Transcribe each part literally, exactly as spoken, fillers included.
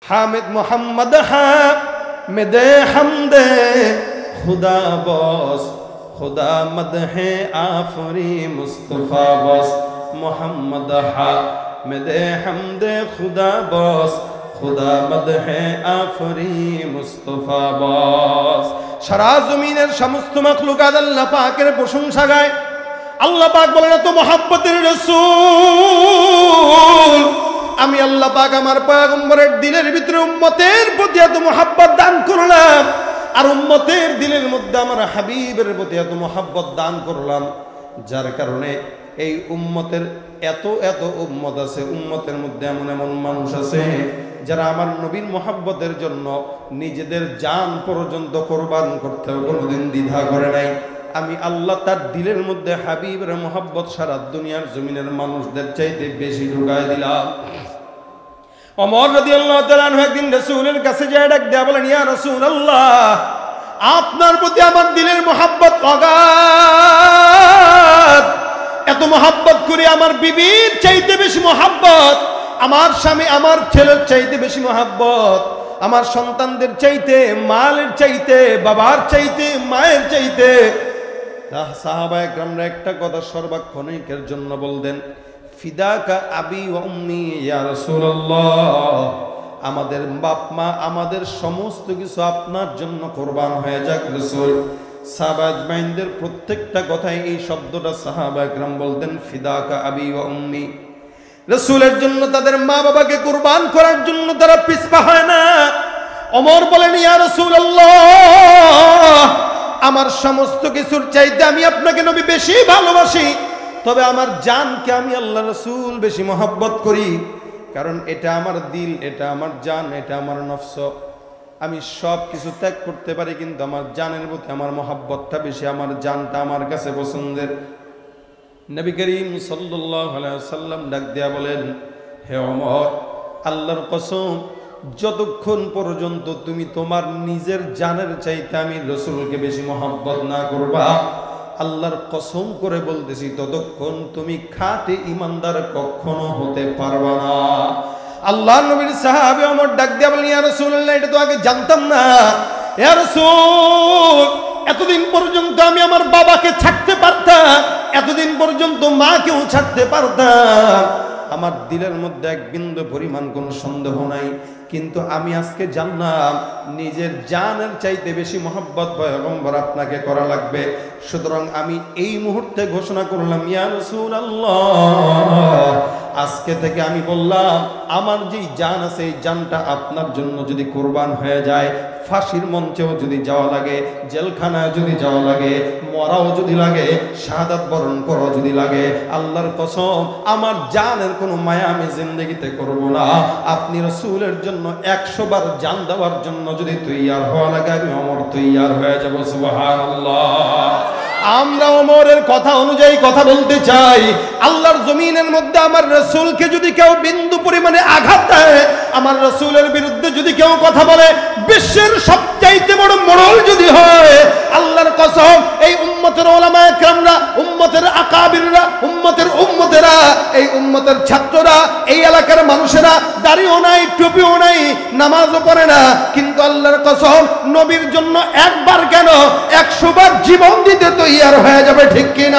हामिद मोहम्मद हामिदे हमदे खुदा बस खुदा मदहे आफरी मुस्तफा बस मोहम्मद हामिदे हमदे खुदा बस खुदा मदहे आफरी मुस्तफा बस। सारा जमीনের সমস্ত মাখলুকাত আল্লাহ পাকের প্রশংসা গায়। আল্লাহ পাক বলেন তো মুহাব্বতের রাসূল আমি আল্লাহ পাক আমার পয়গম্বরের দিলের ভিতরে উম্মতের প্রতি এত মুহাব্বত দান করলাম, আর উম্মতের দিলের মধ্যে আমার হাবিবের প্রতি এত মুহাব্বত দান করলাম, যার কারণে এই উম্মতের এত এত উম্মত আছে, উম্মতের মধ্যে এমন এমন মানুষ আছে যারা আমার নবীর মুহাব্বতের জন্য নিজেদের জান পর্যন্ত কোরবান করতেও কোনোদিন দ্বিধা করে নাই। আমি আল্লাহ তার দিলের মধ্যে হাবিবের মুহাব্বত সারা দুনিয়ার জমিনের মানুষদের চাইতে বেশি ঢুকায় দিলাম। ওমর রাদিয়াল্লাহু তাআলা আনহু একদিন রাসূলের কাছে যায় ডাক দেয়া বলেন, ইয়া রাসূলুল্লাহ আপনার প্রতি আমার দিলের মুহাব্বত অগাধ, এত মুহাব্বত করি আমার বিবির চাইতে বেশি মুহাব্বত, আমার স্বামী আমার ছেলের চাইতে বেশি মুহাব্বত, আমার সন্তানদের চাইতে, মালের চাইতে, বাবার চাইতে, মায়ের চাইতে। সাহাবায়ে কেরামরা একটা কথা সর্বক্ষণিকের জন্য বলতেন, ফিদাকা আবি ওয়া উম্মি ইয়া রাসূলুল্লাহ, আমাদের বাপ মা আমাদের সমস্ত কিছু আপনার জন্য কোরবান হয়ে যাক রাসূল। সাহাবা আজমাইনদের প্রত্যেকটা কথায় এই শব্দটা সাহাবায়ে কেরাম বলতেন, ফিদাকা আবি ওয়া উম্মি। রাসূলের জন্য তাদের মা বাবাকে কুরবান করার জন্য তারা পিছপা হয় না। ওমর বলেন, ইয়া রাসূলুল্লাহ আমার সমস্ত কিছুর চাইতে আমি আপনাকে নবী বেশি ভালোবাসি, তবে আমার জানকে আমি আল্লাহ রাসূল বেশি মহব্বত করি, কারণ এটা আমার দিল, এটা আমার জান, এটা আমার নফস। আমি সব কিছু ত্যাগ করতে পারি, কিন্তু আমার জানের প্রতি আমার মহব্বতটা বেশি, আমার জানটা আমার কাছে পছন্দের। নবী করিম সাল্লাল্লাহু আলাইহি ওয়াসাল্লাম ডাক দেয়া বলেন, হে ওমর আল্লাহর কসম যতক্ষণ পর্যন্ত তুমি তোমার নিজের জানের চাইতে আমি রাসূলকে বেশি মহব্বত না করবা, আল্লাহর কসম করে বলতেছি ততক্ষণ তুমি খাঁটি ঈমানদার কখনো হতে পারবা না। আল্লাহর নবীর সাহাবী ওমর ডাক দেয়া বলেন, ইয়া রাসূলুল্লাহ এটা তো আগে জানতাম না। ইয়া রাসূল এতদিন পর্যন্ত আমি আমার বাবাকে ছাড়তে পারতাম, এতদিন পর্যন্ত মাকেও ছাড়তে পারতাম, আমার দিলের মধ্যে এক বিন্দু পরিমাণ কোনো সন্দেহ নাই, কিন্তু আমি আজকে জানলাম নিজের জানের চাইতে বেশি মহব্বত পয়গম্বর আপনাকে করা লাগবে। সুতরাং আমি এই মুহূর্তে ঘোষণা করলাম, ইয়া রাসূলুল্লাহ আজকে থেকে আমি বললাম আমার যেই জান আছে এই জানটা আপনার জন্য যদি কোরবান হয়ে যায়, ফাঁসির মঞ্চেও যদি যাওয়া লাগে, জেলখানায় যদি যাওয়া লাগে, মরাও যদি লাগে, শাহাদাত বরণ করা যদি লাগে, আল্লাহর কসম আমার জানের কোনো মায়া আমি জিন্দেগিতে করব না। আপনি রাসূলের জন্য একশো বার জান দেওয়ার জন্য যদি তৈয়ার হওয়া লাগে, আমি ওমর তৈয়ার হয়ে যাব। সুবহানাল্লাহ। আমরা ওমরের কথা অনুযায়ী কথা বলতে চাই। আল্লাহর জমিনের মধ্যে আমার রাসূলকে যদি কেউ বিন্দু পরিমাণে আঘাত দেয়, আমার রাসূলের বিরুদ্ধে যদি কেউ কথা বলে, বিশ্বের সবচাইতে বড় মোড়ল যদি হয়, আল্লাহর কসম এই উম্মতের উলামায়ে কেরামরা, উম্মতের আকাবিররা, উম্মতের উম্মতেরা, এই উম্মতের ছাত্ররা, এই এলাকার মানুষেরা দাড়িও নাই, টুপিও নাই, নামাজও পড়ে না, কিন্তু আল্লাহর কসম নবীর জন্য একবার কেন একশো বার জীবন দিতে তৈয়ার হয়ে যাবে, ঠিক কিনা?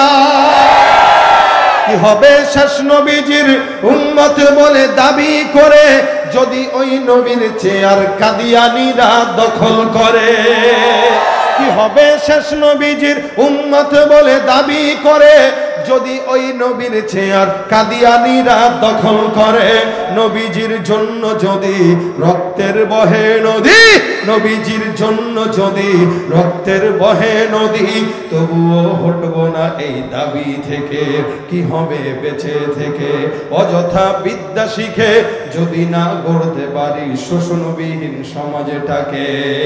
কি হবে শেষ নবীজির উম্মত বলে দাবি করে, যদি ওই নবীর চেয়ার কাদিয়ানীরা দখল করে? কি হবে শেষ নবীজির উম্মত বলে দাবি করে, যদি ওই নবীর চেয়ার কাদিয়ানীরা দখল করে? নবীজির জন্য যদি রক্তের বহে নদী, নবীজির জন্য যদি রক্তের বহে নদী, তবুও হটবো না এই দাবি থেকে। কি হবে বেঁচে থেকে অযথা বিদ্যা শিখে, যদি না গড়তে পারি শোষণবিহীন সমাজটাকে?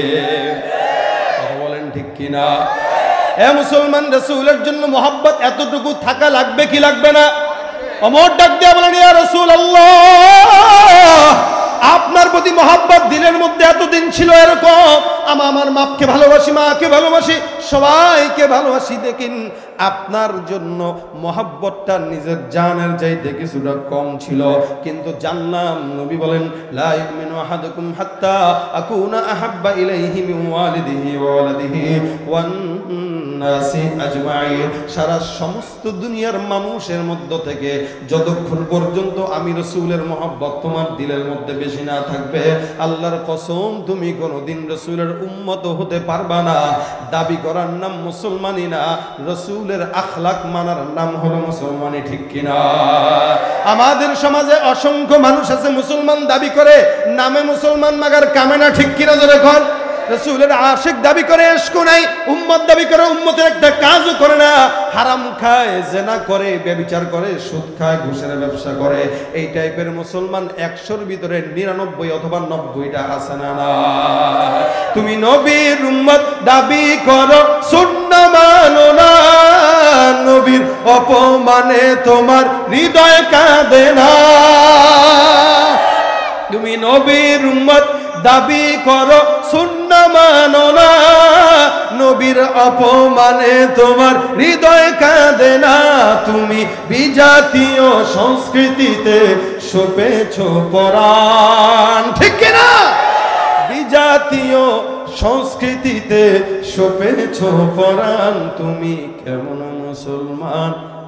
বলেন ঠিক কিনা? এ মুসলমান, রাসূলের জন্য মহব্বত এতটুকু থাকা লাগবে কি লাগবে না? ওমর ডাক দিয়ে বলেন, ইয়া রাসূলুল্লাহ আপনার প্রতি মহব্বত দিলের মধ্যে এতদিন ছিল এরকম, আমি আমার মাকে ভালোবাসি, মাকে ভালোবাসি, সবাইকে ভালোবাসি, দেখেন আপনার জন্য মহাব্বতটা নিজের জানের চাইতে কিছুটা কম ছিল, কিন্তু জানলাম নবী বলেন লা ইউমিনু আহাদুকুম হাত্তা আকুনা আহাব্বা ইলাইহি মিন ওয়ালিদিহি ওয়া ওয়ালাদিহি ওয়ান নাসি আজমাইন। সারা সমস্ত দুনিয়ার মানুষের মধ্য থেকে যতক্ষণ পর্যন্ত আমি রাসূলের মহব্বত তোমার দিলের মধ্যে বেশি না থাকবে, আল্লাহর কসম তুমি কোনোদিন রাসূলের উম্মত হতে পারবা না। দাবি করার নাম মুসলমানই না, রাসূলের আখলাক মানার নাম হলো মুসলমানি, ঠিক কিনা? আমাদের সমাজে অসংখ্য মানুষ আছে মুসলমান দাবি করে, নামে মুসলমান মাগার কামে না, ঠিক কিনা? জোরে কর। রাসূলের আশিক দাবি করে, ইশক নাই, উম্মত দাবি করে, উম্মতের একটা কাজও করে না, হারাম খায়, জিনা করে, ব্যভিচার করে, সুদ খায়, ঘুষের ব্যবসা করে। এই টাইপের মুসলমান একশোর ভিতরে নিরানব্বই অথবা নব্বইটা আছে না না? তুমি নবীর উম্মত দাবি করো, সুন্নাহ মানো না, নবীর অপমানে তোমার হৃদয় কাঁদে না। তুমি নবীর উম্মত দাবি করো, সুন্নাহ মানো না, নবীর অপমানে তোমার হৃদয় কাঁদে না। তুমি বিজাতীয় সংস্কৃতিতে সপেছো পরাণ, ঠিক কিনা? বিজাতীয় সংস্কৃতিতে সপেছো পরাণ, তুমি কেমন মুসলমান?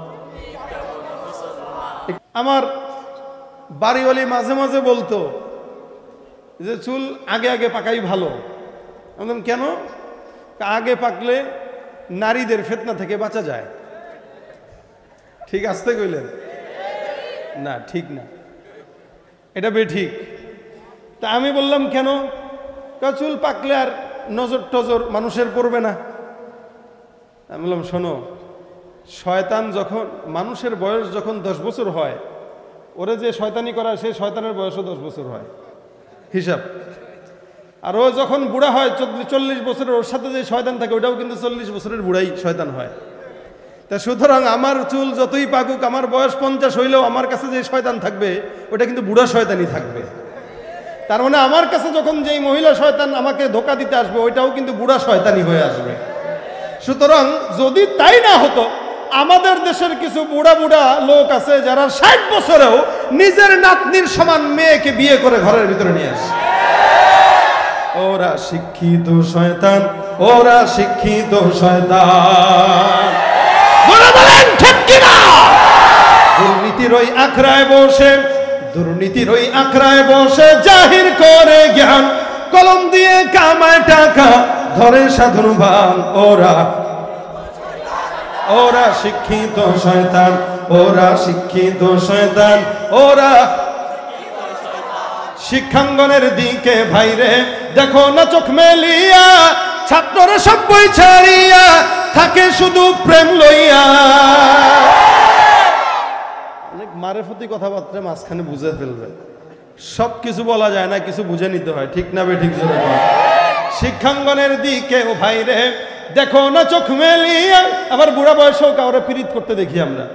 আমার বাড়িওয়ালি মাঝে মাঝে বলতো যে চুল আগে আগে পাকাই ভালো। আমি কেন? আগে পাকলে নারীদের ফিতনা থেকে বাঁচা যায়। ঠিক আসতে কইলেন না? ঠিক না, এটা বেঠিক। তা আমি বললাম কেন? চুল পাকলে আর নজর টজর মানুষের পড়বে না। আমি বললাম শোনো, শয়তান যখন মানুষের বয়স যখন দশ বছর হয়, ওরে যে শয়তানি করা সেই শয়তানের বয়সও দশ বছর হয় হিসাব। আর ও যখন বুড়া হয় চল্লিশ বছরের, ওর সাথে যে শয়তান থাকে ওটাও কিন্তু চল্লিশ বছরের বুড়াই শয়তান হয়। তা সুতরাং আমার চুল যতই পাকুক, আমার বয়স পঞ্চাশ হইলেও আমার কাছে যে শয়তান থাকবে ওটা কিন্তু বুড়া শয়তানই থাকবে। তার মানে আমার কাছে যখন যেই মহিলা শয়তান আমাকে ধোকা দিতে আসবে ওইটাও কিন্তু বুড়া শয়তানি হয়ে আসবে। সুতরাং যদি তাই না হতো, আমাদের দেশের কিছু বুড়া বুড়া লোক আছে যারা ষাট বছরেও নিজের নাতনির সমান মেয়েকে বিয়ে করে ঘরের ভিতরে নিয়ে আসে। ওরা শিক্ষিত শয়তান, ওরা শিক্ষিত শয়তান। বলেন ঠিক কিনা? দুর্নীতির ওই আখড়ায় বসে, দুর্নীতির ওই আখড়ায় বসে জাহির করে জ্ঞান, কলম দিয়ে কামায় টাকা, ধরে সাধন ভান। ওরা ওরা শিক্ষিত শয়তান, ওরা শিক্ষিত শয়তান, ওরা শিক্ষাঙ্গনের দিকে ভাইরে দেখো না চোখ মেলিয়া, ছাত্ররা সব বই ছাড়িয়া থাকে শুধু প্রেম লইয়া। অনেক মারেফতি কথাবার্তা মাঝখানে বুঝে ফেলবে, সব কিছু বলা যায় না, কিছু বুঝে নিতে হয়, ঠিক না বে ঠিক? জোরে বল। শিক্ষাঙ্গনের দিকে ও ভাইরে দেখো না চোখ মেলিয়া। আবার বুড়া বয়সেও কাউরে পীড়িত করতে দেখি আমরা।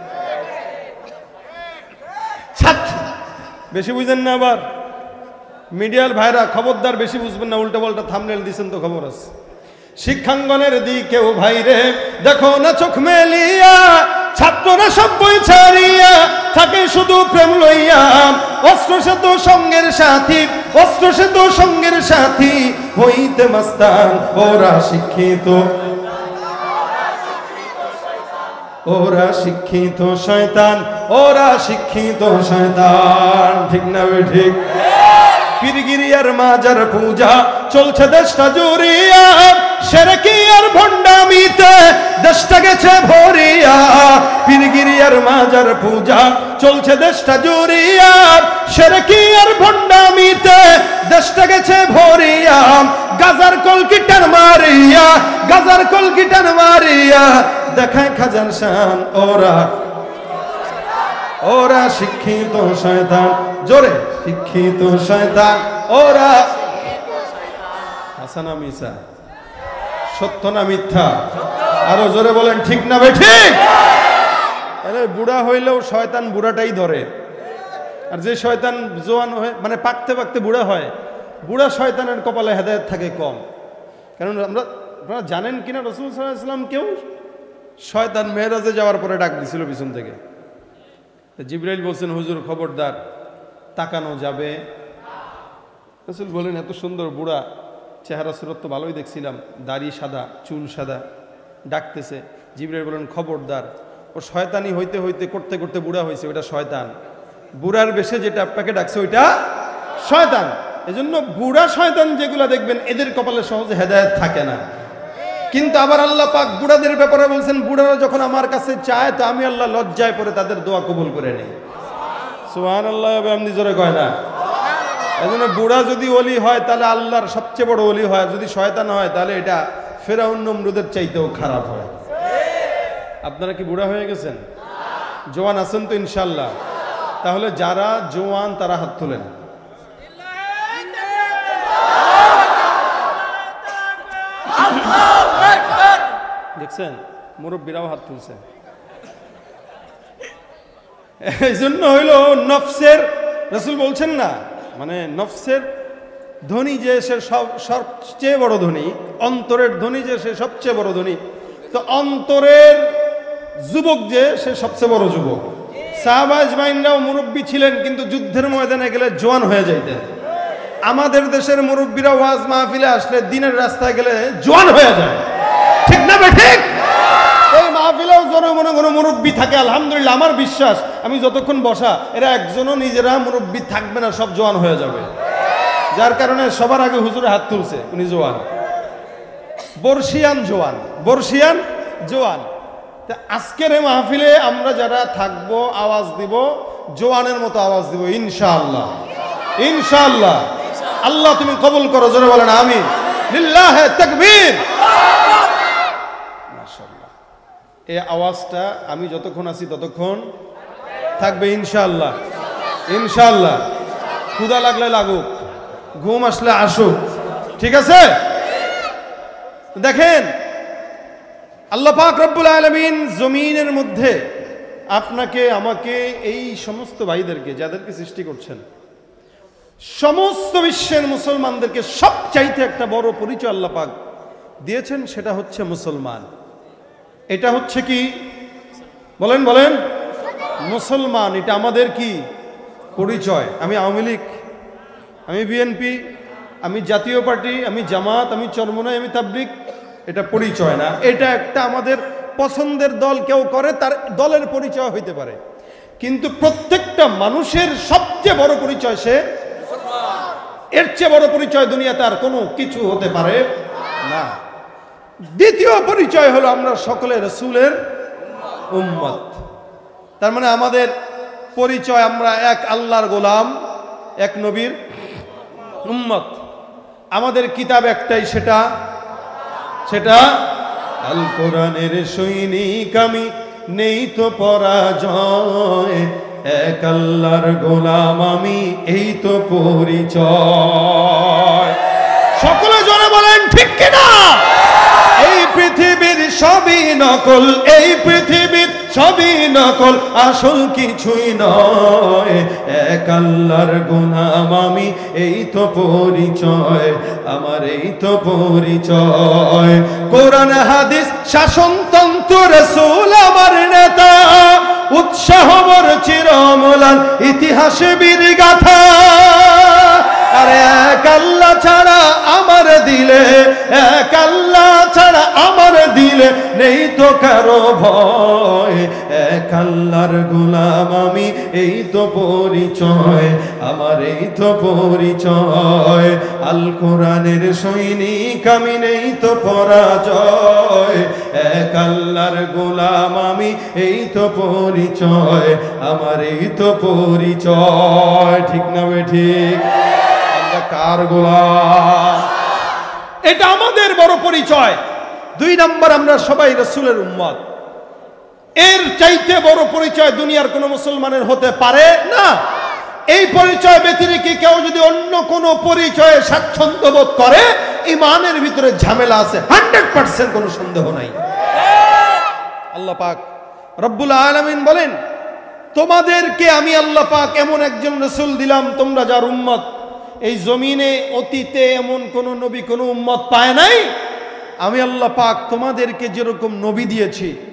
বেশি বুঝেন না? আবার মিডিয়ার ভাইরা খবরদার বেশি বুঝবেন না, উল্টো পাল্টা থাম্বনেল দিছেন তো খবর আছে। শিক্ষাঙ্গনের দিকেও ভাইরে দেখো না চোখ মেলিয়া, ছাত্ররা সব বই ছাড়িয়া থাকে শুধু প্রেম লইয়া। অস্ত্র সেত সঙ্গের সাথী, অস্ত্র সেত সঙ্গের সাথী হইতে মাস্তান। ওরা শিক্ষিত, ওরা শিক্ষিত শয়তান, ওরা শিক্ষিত শয়তান, ঠিক না ঠিক? পীরগিরিয়ার মাজার পূজা চলছে দেশটা জুড়িয়া, শিরকি আর ভণ্ডামিতে দেশটা গেছে ভরিয়া। পীরগিরিয়ার মাজার পূজা চলছে দেশটা জুড়িয়া, শিরকি আর ভণ্ডামিতে দেশটা গেছে ভরিয়া। গাজার কলকিটার মারিয়া, গাজার কলকিটার মারিয়া দেখায় খাজান শান। ওরা ওরা শিক্ষিত শয়তান, জোরে শিক্ষিত শয়তান। ওরা হাসানা মিসা, সত্য না মিথ্যা? আরো জোরে বলেন ঠিক না বে ঠিক? আরে বুড়া হইলেও শয়তান বুড়াটাই ধরে, আর যে শয়তান জোয়ান হয়ে মানে পাকতে পাকতে বুড়া হয়, বুড়া শয়তানের কপালে হেদায়েত থাকে কম। কারণ আমরা আপনারা জানেন কিনা রাসূল সাল্লাল্লাহু আলাইহি ওয়াসাল্লাম কেউ শয়তান মেরাজে যাওয়ার পরে ডাক দিছিল পিছন থেকে। জিবরাইল বলছেন, হুজুর খবরদার, তাকানো যাবে। রাসূল বলেন, এত সুন্দর বুড়া, চেহারা সুরত তো ভালোই দেখছিলাম, দাড়ি সাদা, চুল সাদা, ডাকতেছে। জিবরাইল বলেন, খবরদার, ও শয়তানি হইতে হইতে করতে করতে বুড়া হয়েছে, ওইটা শয়তান। বুড়ার বেশে যেটা আপনাকে ডাকছে ওইটা শয়তান। এজন্য বুড়া শয়তান যেগুলা দেখবেন এদের কপালে সহজে হেদায়েত থাকে না। কিন্তু আবার আল্লাহ পাক বুড়াদের ব্যাপারে বলছেন, বুড়ারা যখন আমার কাছে চায় তো আমি আল্লাহ লজ্জায় পড়ে তাদের দোয়া কবুল করে নেই। সুবহানাল্লাহ, আপনি জোরে কয় না? এজন্য বুড়া যদি ওলি হয় তাহলে আল্লাহর সবচেয়ে বড় ওলি হয়, যদি শয়তান হয় তাহলে এটা ফেরাউন নমরুদের চাইতেও খারাপ হয়। আপনারা কি বুড়া হয়ে গেছেন? জওয়ান আছেন তো ইনশাআল্লাহ? তাহলে যারা জওয়ান তারা হাত তোলেন। দেখছেন, মুরব্বীরাও হাত তুলছে। এই জন্য হইল নফসের, রাসূল বলছেন না, মানে নফসের ধনী যে সে সব সবচেয়ে বড় ধনী, অন্তরের ধনী যে সে সবচেয়ে বড় ধনী। তো অন্তরের যুবক যে সে সবচেয়ে বড় যুবক। সাহাবা আজমাইনরাও মুরব্বী ছিলেন, কিন্তু যুদ্ধের ময়দানে গেলে জওয়ান হয়ে যাইতেন। আমাদের দেশের মুরব্বীরা ওয়াজ মাহফিলে আসলে দিনের রাস্তায় গেলে জওয়ান হয়ে যায়, ঠিক না বে ঠিক? এই মাহফিলেও জনে মনে কোনো মুরব্বী থাকে, আলহামদুলিল্লাহ। আমার বিশ্বাস, আমি যতক্ষণ বসা, এরা একজনও নিজেরা মুরব্বী থাকবে না, সব জওয়ান হয়ে যাবে। যার কারণে সবার আগে হুজুরে হাত তুলছে, উনি জওয়ান, বর্ষিয়ান জওয়ান, বর্ষিয়ান জওয়ান। তা আজকের এই মাহফিলে আমরা যারা থাকবো আওয়াজ দিব জওয়ানের মতো আওয়াজ দিব ইনশাআল্লাহ, ইনশাআল্লাহ। আল্লাহ তুমি কবুল করো, জোরে বলেন আমিন। লিল্লাহে তাকবীর। মাশাআল্লাহ, এই আওয়াজটা আমি যতক্ষণ আছি ততক্ষণ থাকবে ইনশাআল্লাহ, ইনশাআল্লাহ। ক্ষুধা লাগলে লাগুক, ঘুম আসলে আসুক, ঠিক আছে? দেখেন, আল্লাহ পাক রব্বুল আলামিন জমিনের মধ্যে আপনাকে আমাকে এই সমস্ত ভাইদেরকে যাদেরকে সৃষ্টি করছেন, সমস্ত বিশ্বের মুসলমানদেরকে সবচাইতে একটা বড় পরিচয় আল্লাহ পাক দিয়েছেন, সেটা হচ্ছে মুসলমান। এটা হচ্ছে কি বলেন বলেন মুসলমান। এটা আমাদের কি পরিচয়। আমি আওয়ামী লীগ, আমি বিএনপি, আমি জাতীয় পার্টি, আমি জামাত, আমি চরমনাই, আমি তাবলিগ, এটা পরিচয় না। এটা একটা আমাদের পছন্দের দল কেউ করে, তার দলের পরিচয় হইতে পারে, কিন্তু প্রত্যেকটা মানুষের সবচেয়ে বড় পরিচয় সে মুসলমান। এর চেয়ে বড় পরিচয় দুনিয়াতে আর কোনো কিছু হতে পারে না। দ্বিতীয় পরিচয় হলো আমরা সকলে রাসূলের উম্মত। তার মানে আমাদের পরিচয়, আমরা এক আল্লাহর গোলাম, এক নবীর উম্মত। আমাদের কিতাব একটাই, সেটা সেটা আল কোরআনের সৈনিক আমি, নেই তো পরাজয়, এক আল্লাহর গোলাম আমি, এই তো পরিচয়। সকলে জোরে বলেন ঠিক কিনা? এই পৃথিবীর সবই নকল, এই পৃথিবীর সবই নকল, আসল কিছুই নয়, এক আল্লাহর গোলাম আমি, এই তো পরিচয় আমার, এই তো পরিচয়। কোরআন হাদিস শাসনতন্ত্র রাসূল আমার নেতা, উৎসাহ মোর চিরমলান ইতিহাসে বীর গাথা। আরে এক আল্লাহ ছাড়া আমার দিলে, এক আল্লাহ ছাড়া আমার দিলে নেই তো কারো ভয়, এক আল্লাহর গোলাম আমি, এই তো পরিচয় আমার, এই তো পরিচয়। আল কোরআনের সৈনিক আমি, নেই তো পরাজয়, এক আল্লাহর গোলাম আমি, এই তো পরিচয় আমার, এই তো পরিচয়। ঠিক না বে ঠিক? কার গোলাম? এটা আমাদের বড় পরিচয়। দুই নাম্বার, আমরা সবাই রাসূলের উম্মত। এর চাইতে বড় পরিচয় দুনিয়ার কোন মুসলমানের হতে পারে না। এই পরিচয় ব্যতিরেকে কি কেউ যদি অন্য কোন পরিচয়ে স্বাচ্ছন্দ্য বোধ করে, ঈমানের ভিতরে ঝামেলা আছে, হান্ড্রেড পার্সেন্ট কোনো সন্দেহ নাই। আল্লাহ পাক রব্বুল আলামিন বলেন, তোমাদেরকে আমি আল্লাহ পাক এমন একজন রাসূল দিলাম, তোমরা যার উম্মত। এই জমিনে অতীতে এমন কোন নবী কোন উম্মত পায় নাই। আমি আল্লাহ পাক তোমাদেরকে যেরকম নবী দিয়েছি,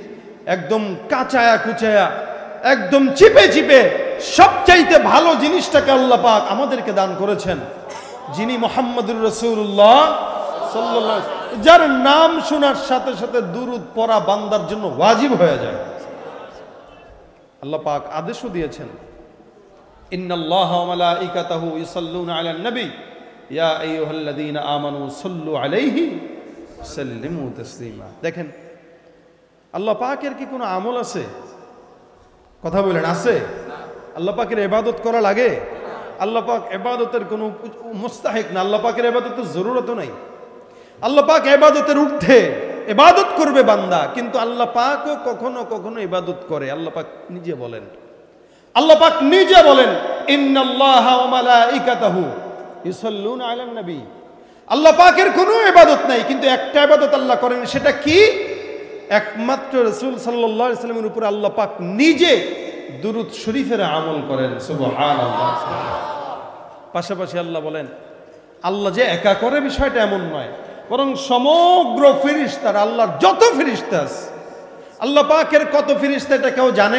একদম কাঁচায়া কুচায়া একদম চিপে চিপে সবচাইতে ভালো জিনিসটাকে আল্লাহ পাক আমাদেরকে দান করেছেন, যিনি মুহাম্মদুর রাসূলুল্লাহ সাল্লাল্লাহু আলাইহি ওয়াসাল্লাম, যার নাম শোনার সাথে সাথে দুরূদ পড়া বান্দার জন্য ওয়াজিব হয়ে যায়। আল্লাহ পাক আদেশও দিয়েছেন, ইন্নাল্লাহা ওয়া মালাইকাতাহু ইউসাল্লুনা আলান নবী ইয়া আইয়ুহাল্লাযীনা আমানু সাল্লু আলাইহি সাল্লিমু তাসলিমা। দেখেন, আল্লাহ পাকের কি কোনো আমল আছে? কথা বলেন, আছে? আল্লাহ পাকের ইবাদত করা লাগে? আল্লাহ পাক ইবাদতের কোনো মুস্তাহিক না, আল্লাহ পাকের ইবাদতের জরুরত নাই। আল্লাহ পাক ইবাদতের ঊর্ধ্বে, ইবাদত করবে বান্দা, কিন্তু আল্লাহ পাকও কখনো কখনো ইবাদত করে। আল্লাহ পাক নিজে বলেন, আল্লাহ পাক নিজে বলেন, ইন্নাল্লাহা ওয়া মালাইকাতাহু ইউসাল্লুনা আলান নবী। আল্লাহ পাকের কোনো ইবাদত নাই, কিন্তু একটা ইবাদত আল্লাহ করেন। সেটা কি? একমাত্র রাসূল সাল্লাল্লাহু আলাইহি ওয়াসাল্লামের উপর আল্লাহ পাক নিজে দুরূদ শরীফের আমল করেন। সুবহানাল্লাহ। পাশাপাশি আল্লাহ বলেন, আল্লাহ যে একা করে বিষয়টা এমন নয়, বরং সমগ্র ফেরেশতারা, আল্লাহর যত ফেরেশতা আছে, আল্লাহ পাকের কত ফেরেশতা এটা কেউ জানে?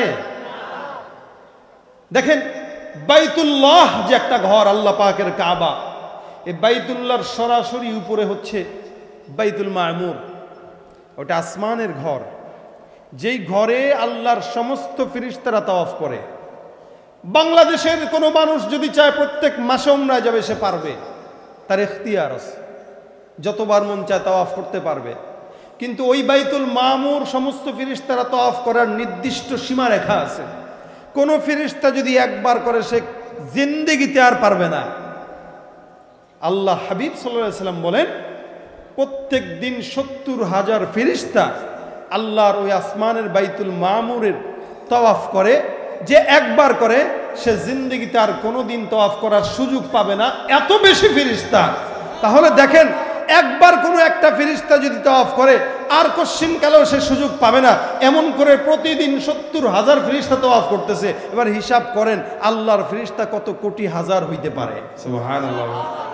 দেখেন, বাইতুল্লাহ যে একটা ঘর, আল্লাহ পাকের কাবা, এই বাইতুল্লাহর সরাসরি উপরে হচ্ছে বাইতুল মামুর, ওটা আসমানের ঘর, যেই ঘরে আল্লাহর সমস্ত ফেরেশতারা তাওয়াফ করে। বাংলাদেশের কোনো মানুষ যদি চায় প্রত্যেক মাসে উমরায় যাবে, সে পারবে, তার ইখতিয়ার আছে, যতবার মন চায় তাওয়াফ করতে পারবে। কিন্তু ওই বাইতুল মামুর সমস্ত ফেরেশতারা তাওয়াফ করার নির্দিষ্ট সীমারেখা আছে। কোন ফেরেশতা যদি একবার করে, সে জিন্দেগিতে আর পারবে না। আল্লাহ হাবিব সাল্লাল্লাহু আলাইহি ওয়াসাল্লাম বলেন, প্রত্যেক দিন সত্তর হাজার ফেরেশতা আল্লাহর ওই আসমানের বাইতুল মামুরের তাওয়াফ করে। যে একবার করে, সে জিন্দেগিতে আর কোনোদিন তাওয়াফ করার সুযোগ পাবে না, এত বেশি ফেরেশতা। তাহলে দেখেন, একবার কোনো একটা ফেরেশতা যদি তাওয়াফ করে, আর কশ্চিনকালেও সে সুযোগ পাবে না। এমন করে প্রতিদিন সত্তর হাজার ফেরেশতা তাওয়াফ করতেছে। এবার হিসাব করেন, আল্লাহর ফেরেশতা কত কোটি হাজার হইতে পারে। সুবহানাল্লাহ।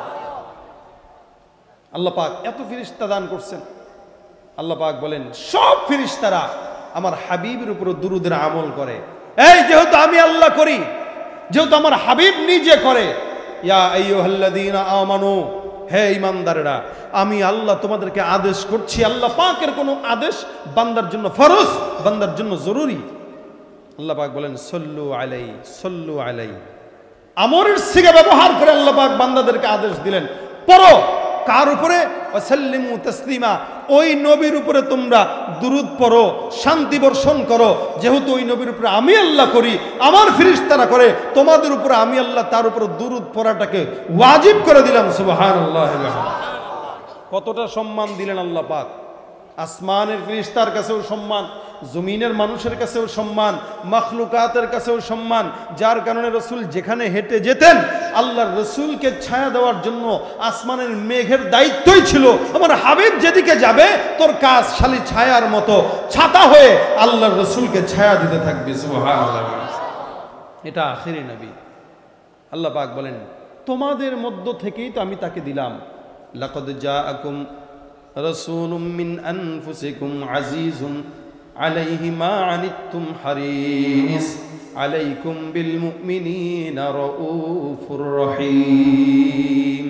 আল্লাহ পাক এত ফেরেশতা দান করছেন। আল্লাহ পাক বলেন, সব ফেরেশতারা আমার হাবিবের উপর দুরূদের আমল করে। এই যেহেতু আমি আল্লাহ করি, যেহেতু আমার হাবিব নিজে করে, ইয়া আইয়ুহাল্লাযীনা আমানু, হে ঈমানদারেরা, আমি আল্লাহ তোমাদেরকে আদেশ করছি। আল্লাহ পাকের কোনো আদেশ বান্দার জন্য ফরজ, বান্দার জন্য জরুরি। আল্লাহ পাক বলেন, সল্লু আলাইহি সল্লু আলাইহি। আমরের সিগা ব্যবহার করে আল্লাহ পাক বান্দাদেরকে আদেশ দিলেন, পড়ো। কার উপরে? ওয়াসাল্লিমু তাসলিমা। ওই নবীর উপরে তোমরা দুরূদ পড়ো, শান্তি বর্ষণ করো। যেহেতু ওই নবীর উপরে আমি আল্লাহ করি, আমার ফেরেশতারা করে, তোমাদের উপরে আমি আল্লাহ তার উপরে দুরূদ পড়াটাকে ওয়াজিব করে দিলাম। সুবহানাল্লাহ। কতটা সম্মান দিলেন আল্লাহ পাক। আসমানের ফেরেশতার কাছেও সম্মান, জমিনের মানুষের কাছেও সম্মান, মাখলুকাতের কাছেও সম্মান। যার কারণে রসুল যেখানে হেঁটে যেতেন, আল্লাহর রসুলকে ছায়া দেওয়ার জন্য আসমানের মেঘের দায়িত্বই ছিল। আমার হাবিব যেদিকে যাবে, তোর কাজ শালি ছায়ার মতো ছাতা হয়ে আল্লাহর রসুলকে ছায়া দিতে থাকবে। সুবহানাল্লাহ। এটা আখিরি নবী। আল্লাহ পাক বলেন, তোমাদের মধ্য থেকেই তো আমি তাকে দিলাম। লাকাদ জাআকুম রাসূলুম মিন আনফুসিকুম আজিজুন আলাইহি মা আনিতুম হারিস আলাইকুম বিল মুমিনিনা রাউফুর রহিম।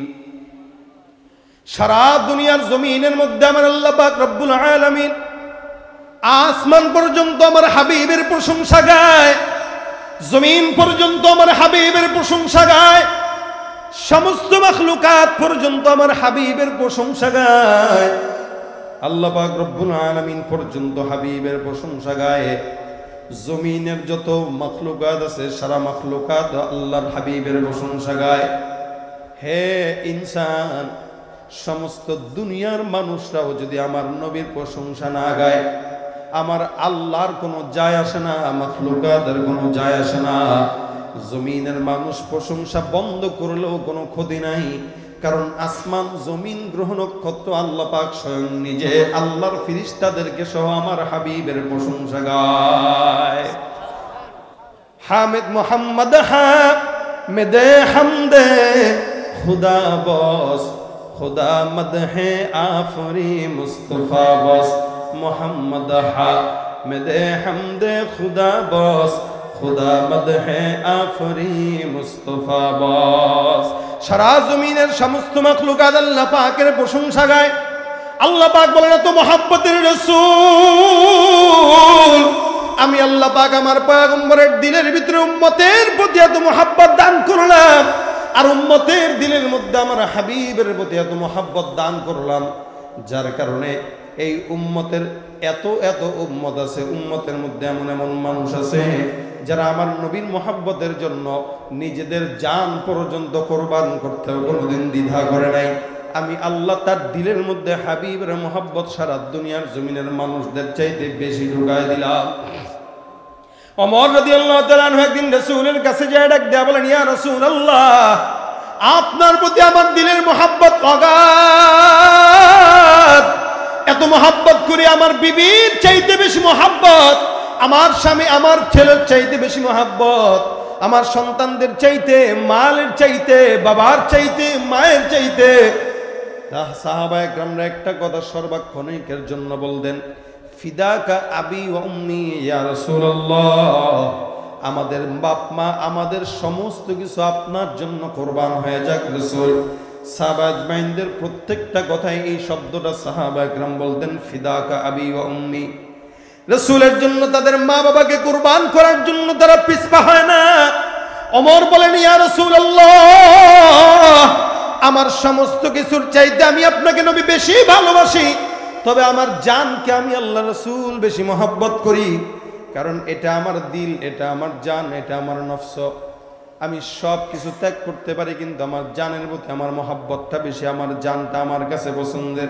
সারা দুনিয়ার জমিনের মধ্যে আমার আল্লাহ পাক রব্বুল আলামিন আসমান পর্যন্ত আমার হাবিবের প্রশংসা গায়, জমিন পর্যন্ত আমার হাবিবের প্রশংসা গায়, সমস্ত মাখলুকাত পর্যন্ত আমার হাবিবের প্রশংসা গায়। আল্লাহ পাক রব্বুল আলামিন পর্যন্ত হাবিবের প্রশংসা গায়। জমিনের যত মাখলুকাত আছে, সারা মাখলুকাত আল্লাহর হাবিবের প্রশংসা গায়। হে ইনসান, সমস্ত দুনিয়ার মানুষরাও যদি আমার নবীর প্রশংসা না গায়, আমার আল্লাহর কোনো যায় আসে না, মাখলুকাতের কোনো যায় আসে না। জমিনের মানুষ প্রশংসা বন্ধ করলেও কোনো ক্ষতি নাই, কারণ আসমান, জমিন, গ্রহ, নক্ষত্র আল্লাহ পাক স্বয়ং নিজে আল্লাহর ফেরেশতাদেরকে সহ আমার হাবিবের প্রশংসা গায়। হামিদ মোহাম্মদ হামিদে হামদে খুদা বস, খুদা মদহে আফরি মুস্তফা বস। মোহাম্মদ হা মেদে হামদে খুদা বস, খুদা মদহে আফরি মুস্তাফা বস। সারা জমিনের সমস্ত মাখলুকাত আল্লাহ পাকের প্রশংসা গায়। আল্লাহ পাক বলেন এত মহব্বতের রাসূল, আমি আল্লাহ পাক আমার পয়গম্বরের দিলের ভিতরে উম্মতের প্রতি এত মহব্বত দান করলাম, আর উম্মতের দিলের মধ্যে আমার হাবিবের প্রতি এত মহব্বত দান করলাম, যার কারণে এই উম্মতের এত এত উম্মত আছে। উম্মতের মধ্যে এমন এমন মানুষ আছে যারা আমার নবীর মহব্বতের জন্য নিজেদের জান পর্যন্ত কোরবান করতেও কোনোদিন দ্বিধা করে নাই। আমি আল্লাহ তার দিলের মধ্যে হাবিবের মহব্বত সারা দুনিয়ার জমিনের মানুষদের চাইতে বেশি ঢুকায় দিলাম। ওমর রাদিয়াল্লাহু তাআলা আনহু একদিন রাসূলের কাছে যায় ডাক দেয়া বলেন, ইয়া রাসূলুল্লাহ, আপনার প্রতি আমার দিলের মহব্বত অগাধ, এত মহব্বত করি আমার বিবির চাইতে বেশি মহব্বত, আমার স্বামী আমার ছেলের চাইতে বেশি মহব্বত, আমার সন্তানদের চাইতে, মালের চাইতে, বাবার চাইতে, মায়ের চাইতে। সাহাবায়ে কেরামরা একটা কথা সর্বক্ষণিকের জন্য বলতেন, ফিদাকা আবি ওয়া উম্মি ইয়া রাসূলুল্লাহ, আমাদের বাপ মা আমাদের সমস্ত কিছু আপনার জন্য কোরবান হয়ে যাক রাসূল। সাহাবা আজমাইনদের প্রত্যেকটা কথায় এই শব্দটা সাহাবায়ে কেরাম বলতেন, ফিদাকা আবি ওয়া উম্মি। রাসূলের জন্য তাদের মা বাবাকে কুরবান করার জন্য তারা পিছপা হয় না। ওমর বলেন, ইয়া রাসূলুল্লাহ, আমার সমস্ত কিছুর চাইতে আমি আপনাকে নবী বেশি ভালোবাসি, তবে আমার জানকে আমি আল্লাহ রাসূল বেশি মহব্বত করি, কারণ এটা আমার দিল, এটা আমার জান, এটা আমার নফস। আমি সব কিছু ত্যাগ করতে পারি, কিন্তু আমার জানের প্রতি আমার মহব্বতটা বেশি, আমার জানটা আমার কাছে পছন্দের।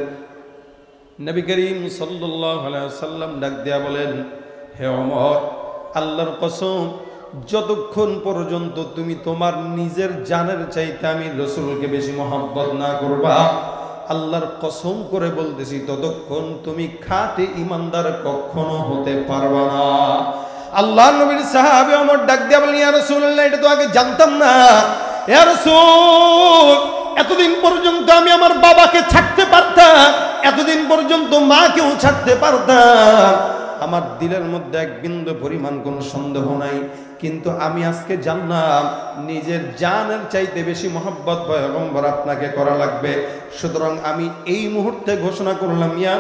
নবী করিম সাল্লাল্লাহু আলাইহি ওয়াসাল্লাম ডাক দিয়া বলেন, হে ওমর, আল্লাহর কসম, যতক্ষণ পর্যন্ত তুমি তোমার নিজের জানের চাইতে আমি রাসূলকে বেশি মহব্বত না করবা, আল্লাহর কসম করে বলতেছি, ততক্ষণ তুমি খাঁটি ঈমানদার কখনো হতে পারবা না। আল্লাহর নবীর সাহাবী ওমর ডাক দিয়া বলেন, ইয়া রাসূলুল্লাহ, এটা তো আগে জানতাম না। ইয়া রাসূল, এতদিন পর্যন্ত আমি আমার বাবাকে ছাড়তে পারতাম, এতদিন পর্যন্ত মাকেও ছাড়তে পারতাম, আমার দিলের মধ্যে এক বিন্দু পরিমাণ কোনো সন্দেহ নাই, কিন্তু আমি আজকে জানলাম নিজের জানের চাইতে বেশি মহব্বত পয়গম্বর আপনাকে করা লাগবে। সুতরাং আমি এই মুহূর্তে ঘোষণা করলাম, ইয়া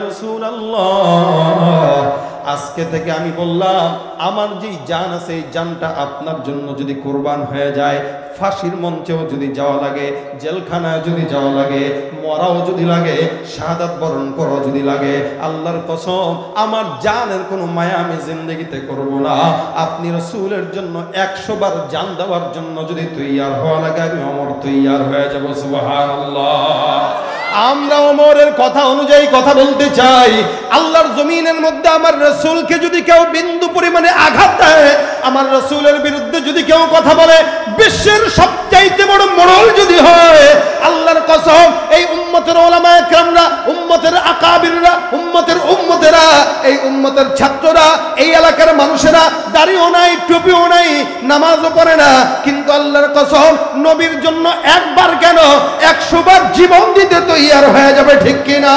রাসূলুল্লাহ, আজকে থেকে আমি বললাম আমার যেই জান আছে এই জানটা আপনার জন্য যদি কোরবান হয়ে যায়, ফাঁসির মঞ্চেও যদি যাওয়া লাগে, জেলখানায় যদি যাওয়া লাগে, মরাও যদি লাগে, শাহাদাত বরণ করা যদি লাগে, আল্লাহর কসম আমার জানের কোনো মায়া আমি জিন্দেগিতে করব না। আপনি রাসূলের জন্য একশো বার জান দেওয়ার জন্য যদি তৈয়ার হওয়া লাগে, আমি ওমর তৈয়ার হয়ে যাব। সুবহানাল্লাহ। আমরা ওমরের কথা অনুযায়ী কথা বলতে চাই। আল্লাহর জমিনের মধ্যে আমার রাসূলকে যদি কেউ বিন্দু পরিমাণে আঘাত দেয়, আমার রাসূলের বিরুদ্ধে যদি কেউ কথা বলে, বিশ্বের সবচাইতে বড় মোড়ল যদি হয়, আল্লাহর কসম এই উম্মতের উলামায়ে কেরামরা, উম্মতের আকাবিররা, উম্মতের উম্মতেরা, এই উম্মতের ছাত্ররা, এই এলাকার মানুষেরা দাড়িও নাই, টুপিও নাই, নামাজও পড়ে না, কিন্তু আল্লাহর কসম নবীর জন্য একবার কেন একশো বার জীবন দিতে তৈয়ার হয়ে যাবে, ঠিক কিনা?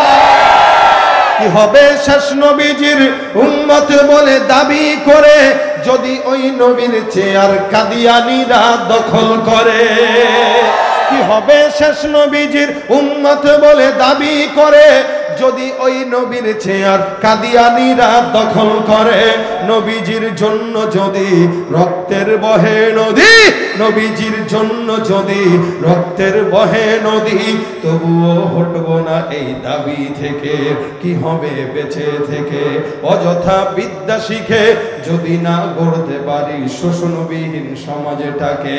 কি হবে শেষ নবীজির উম্মত বলে দাবি করে, যদি ওই নবীর চেয়ার কাদিয়ানীরা দখল করে? কি হবে শেষ নবীজির উম্মত বলে দাবি করে, যদি ওই নবীর চেয়ার কাদিয়ানীরা দখল করে? নবীজির জন্য যদি রক্তের বহে নদী, নবীজির জন্য যদি রক্তের বহে নদী, তবুও হটব না এই দাবি থেকে। কি হবে বেঁচে থেকে অযথা বিদ্যা শিখে, যদি না গড়তে পারি শোষণবিহীন সমাজটাকে?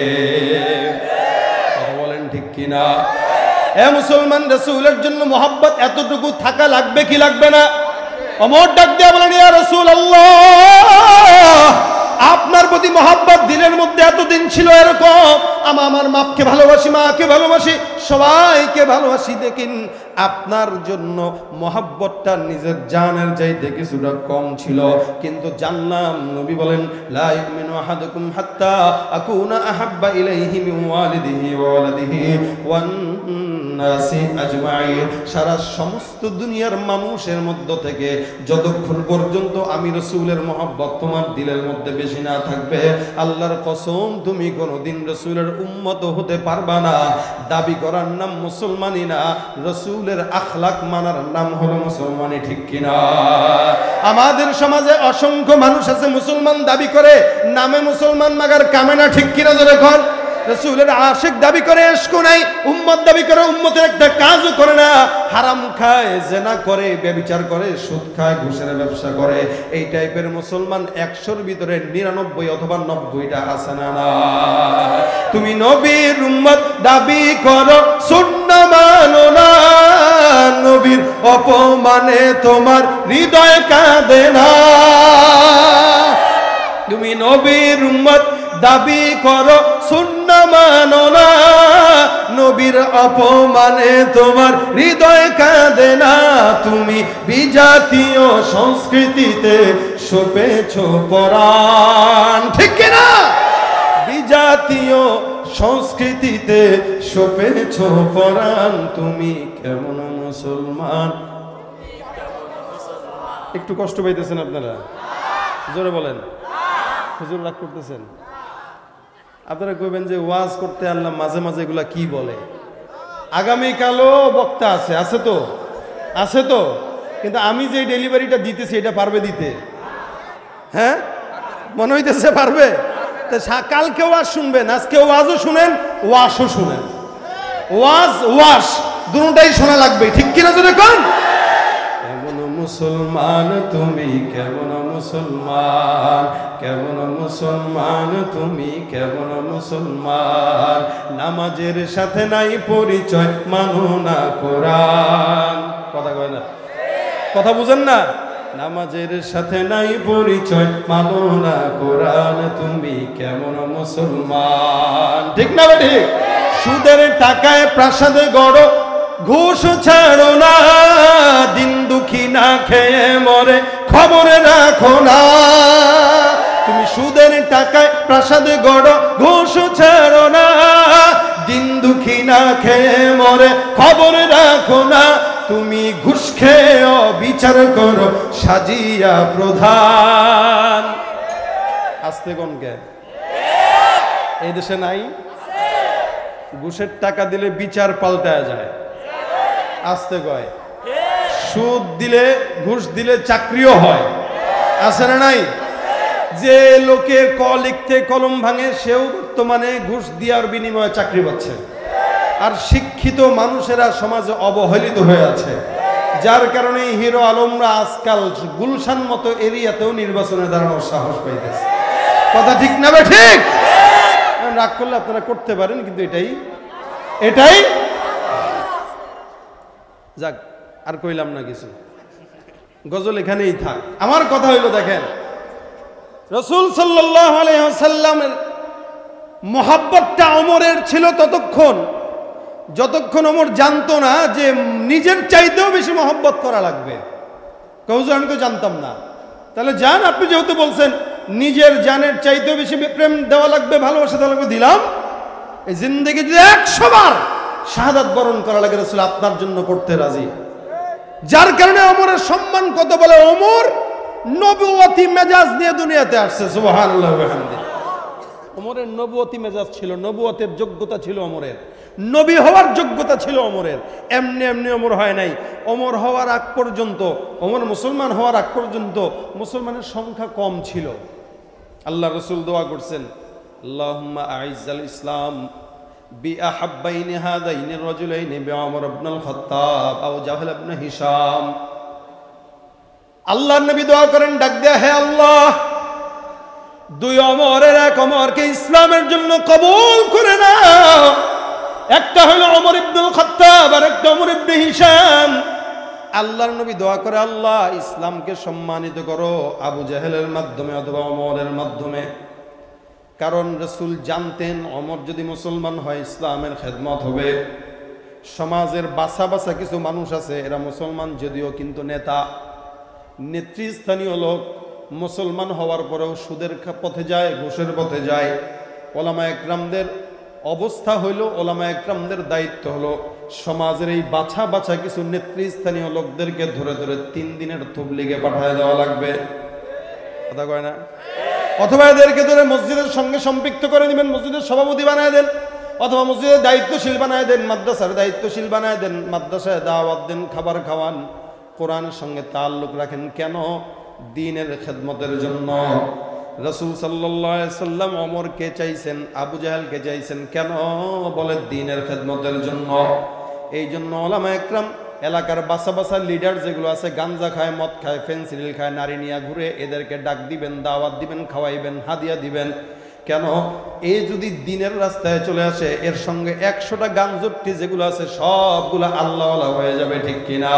বলেন ঠিক কিনা? এ মুসলমান, রাসূলের জন্য মহব্বত এতটুকু থাকা লাগবে কি লাগবে না? ওমর ডাক দিয়ে বলেন, ইয়া রাসূলুল্লাহ, আপনার প্রতি মহব্বত দিলের মধ্যে এতদিন ছিল এরকম, আমি আমার মাকে ভালোবাসি, মাকে ভালোবাসি, সবাইকে ভালোবাসি, দেখেন আপনার জন্য মহব্বতটা নিজের জানের চাইতে কিছুটা কম ছিল, কিন্তু জানলাম নবী বলেন, লা ইউমিনু আহাদুকুম হাত্তা আকুনা আহাব্বা ইলাইহি মিন ওয়ালিদিহি ওয়া ওয়ালাদিহি ওয়ান নাসি আজমাইন, সারা সমস্ত দুনিয়ার মানুষের মধ্য থেকে যতক্ষণ পর্যন্ত আমি রাসূলের মহব্বত তোমার দিলের মধ্যে বেশি না থাকবে, আল্লাহর কসম তুমি কোনোদিন রাসূলের উম্মত হতে পারবা না। দাবি করার নাম মুসলমানই না, রাসূলের আখলাক মানার নাম হলো মুসলমানই, ঠিক কিনা? আমাদের সমাজে অসংখ্য মানুষ আছে মুসলমান দাবি করে, নামে মুসলমান মাগার কামে না, ঠিক কিনা? জোরে কর। রাসূলের আশিক দাবি করে, ইশক নাই, উম্মত দাবি করে, উম্মতের একটা কাজও করে না, হারাম খায়, জিনা করে, ব্যভিচার করে, সুদ খায়, ঘুষের ব্যবসা করে। এই টাইপের মুসলমান একশোর ভিতরে নিরানব্বই অথবা নব্বইটা আছে না না? তুমি নবীর উম্মত দাবি করো, সুন্নাহ মানো না, নবীর অপমানে তোমার হৃদয় কাঁদে না। তুমি নবীর উম্মত দাবি করো, সুন্নাহ মানো না, নবীর অপমানে তোমার হৃদয় কাঁদে না। তুমি বিজাতীয় সংস্কৃতিতে সপেছো পরাণ, ঠিক কিনা? বিজাতীয় সংস্কৃতিতে সপেছো পরাণ, তুমি কেমন মুসলমান? একটু কষ্ট পাইতেছেন আপনারা? জোরে বলেন। হুজুর রাগ করতেছেন? আপনারা কইবেন যে ওয়াজ করতে আল্লাহ মাঝে মাঝে এগুলা কি বলে। আগামীকালও বক্তা আছে, আছে তো? আছে তো? কিন্তু আমি যে ডেলিভারিটা দিতেছি এটা পারবে দিতে? হ্যাঁ, মনে হইতেছে পারবে? কালকে ওয়াজ শুনবেন, আজকে ওয়াজও শুনেন, ওয়াশও শুনেন। ওয়াজ ওয়াশ দুটোটাই শোনা লাগবে, ঠিক কিনা? জোরে কোন? কেমন মুসলমান তুমি, কেমন মুসলমান, কেমন মুসলমান তুমি, কেমন মুসলমান, নামাজের সাথে নাই পরিচয়, মানো না কোরআন। কথা কয় না? কথা বুঝেন না? নামাজের সাথে নাই পরিচয়, মানো না কোরআন, তুমি কেমন মুসলমান, ঠিক না? ঠিক। সুদের টাকায় প্রাসাদে গড়, ঘুষ ছাড়ো না, দিন দুঃখী না খেয়ে মরে, খবরে রাখো না। তুমি সুদের টাকায় প্রাসাদে গড়, ঘুষ ছাড়ো না, দিন দুঃখী না খেয়ে মরে, খবরে রাখো না। তুমি ঘুষ খেয়ে বিচার করো, সাজিয়া প্রধান। আস্তে কোন কে? এই দেশে নাই? ঘুষের টাকা দিলে বিচার পাল্টায় যায়, আস্তে কয়। সুদ দিলে, ঘুষ দিলে চাকরিও হয়, আছে না নাই? যে লোকের ক লিখতে কলম ভাঙে, সেও বর্তমানে ঘুষ দেওয়ার বিনিময়ে চাকরি পাচ্ছে। আর শিক্ষিত মানুষেরা সমাজে অবহেলিত হয়ে আছে, যার কারণে হিরো আলমরা আজকাল গুলশান মতো এরিয়াতেও নির্বাচনে দাঁড়ানোর সাহস পাইতেছে। কথা ঠিক না? ঠিক। রাগ করলে আপনারা করতে পারেন, কিন্তু এটাই এটাই যাক, আর কইলাম না কিছু, গজল এখানেই থাক। আমার কথা হইল, দেখেন রাসূল সাল্লাল্লাহু আলাইহি ওয়াসাল্লামের মহব্বতটা ওমরের ছিল ততক্ষণ যতক্ষণ ওমর জানতো না যে নিজের চাইতেও বেশি মহব্বত করা লাগবে। কৌজ আমি তো জানতাম না। তাহলে জান, আপনি যেহেতু বলছেন নিজের জানের চাইতেও বেশি প্রেম দেওয়া লাগবে, ভালোবাসা দেওয়া লাগবে, দিলাম। এই জিন্দেগি যদি একশো বার শাহাদাত বরণ করা লাগে, রাসূল আপনার জন্য করতে রাজি। যার কারণে ওমরের সম্মান কত বলে, ওমর নবুয়তি মেজাজ নিয়ে দুনিয়াতে আসছে। সুবহানাল্লাহ ওয়া বিহামদিহি। ওমরের নবুয়তি মেজাজ ছিল, নবুয়তের যোগ্যতা ছিল ওমরের, নবী হওয়ার যোগ্যতা ছিল ওমরের। এমনি এমনি ওমর হয় নাই। ওমর হওয়ার আগ পর্যন্ত, ওমর মুসলমান হওয়ার আগ পর্যন্ত মুসলমানের সংখ্যা কম ছিল। আল্লাহ রাসূল দোয়া করছেন, আল্লাহুম্মা আইজ্জাল ইসলাম বিআহাব্বাইনি হাদাইনি রাজুলাইনি বিউমর ইবনুল খাত্তাব আও জাহল ইবনে হিশাম। আল্লাহর নবী দোয়া করেন, ডাক দেয়া, হে আল্লাহ, দুই ওমরের এক ওমরকে ইসলামের জন্য কবুল করে নাও। একটা হলো ওমর ইবনুল খাত্তাব আর একটা ওমর ইবনে হিশাম। আল্লাহর নবী দোয়া করে, আল্লাহ ইসলামকে সম্মানিত করো আবু জাহেলের মাধ্যমে অথবা ওমরের মাধ্যমে। কারণ রাসূল জানতেন ওমর যদি মুসলমান হয় ইসলামের খেদমত হবে। সমাজের বাসা বাসা কিছু মানুষ আছে, এরা মুসলমান যদিও কিন্তু নেতা, নেতৃস্থানীয় লোক, মুসলমান হওয়ার পরেও সুদের পথে যায়, ঘুষের পথে যায়। ওলামা একরামদের অবস্থা হইল, ওলামা একরামদের দায়িত্ব হলো সমাজের এই বাছা বাছা কিছু নেতৃস্থানীয় লোকদেরকে ধরে ধরে তিন দিনের তবলিগে পাঠায় দেওয়া লাগবে, কথা কয় না? অথবা এদেরকে ধরে মসজিদের সঙ্গে সম্পৃক্ত করে দিবেন, মসজিদের সভাপতি বানায় দেন, অথবা মসজিদের দায়িত্বশীল বানায় দেন, মাদ্রাসার দায়িত্বশীল বানায় দেন, মাদ্রাসায় দাওয়াত দেন, খাবার খাওয়ান, কোরআনের সঙ্গে তাল্লুক রাখেন। কেন? দ্বীনের খেদমতের জন্য। রাসূল সাল্লাল্লাহু আলাইহি সাল্লাম ওমরকে চাইছেন, আবু জাহেলকে চাইছেন, কেন? বলে দ্বীনের খেদমতের জন্য। এই জন্য ওলামায়ে কেরাম এলাকার বাসা বাসা লিডার যেগুলো আছে, গাঞ্জা খায়, মদ খায়, ফেন্সিডিল খায়, নারী নিয়ে ঘুরে, এদেরকে ডাক দিবেন, দাওয়াত দিবেন, খাওয়াইবেন, হাদিয়া দিবেন। কেন? এই যদি দ্বীনের রাস্তায় চলে আসে, এর সঙ্গে একশোটা গাঞ্জুট্টি যেগুলো আছে সবগুলো আল্লাহওয়ালা হয়ে যাবে, ঠিক কিনা?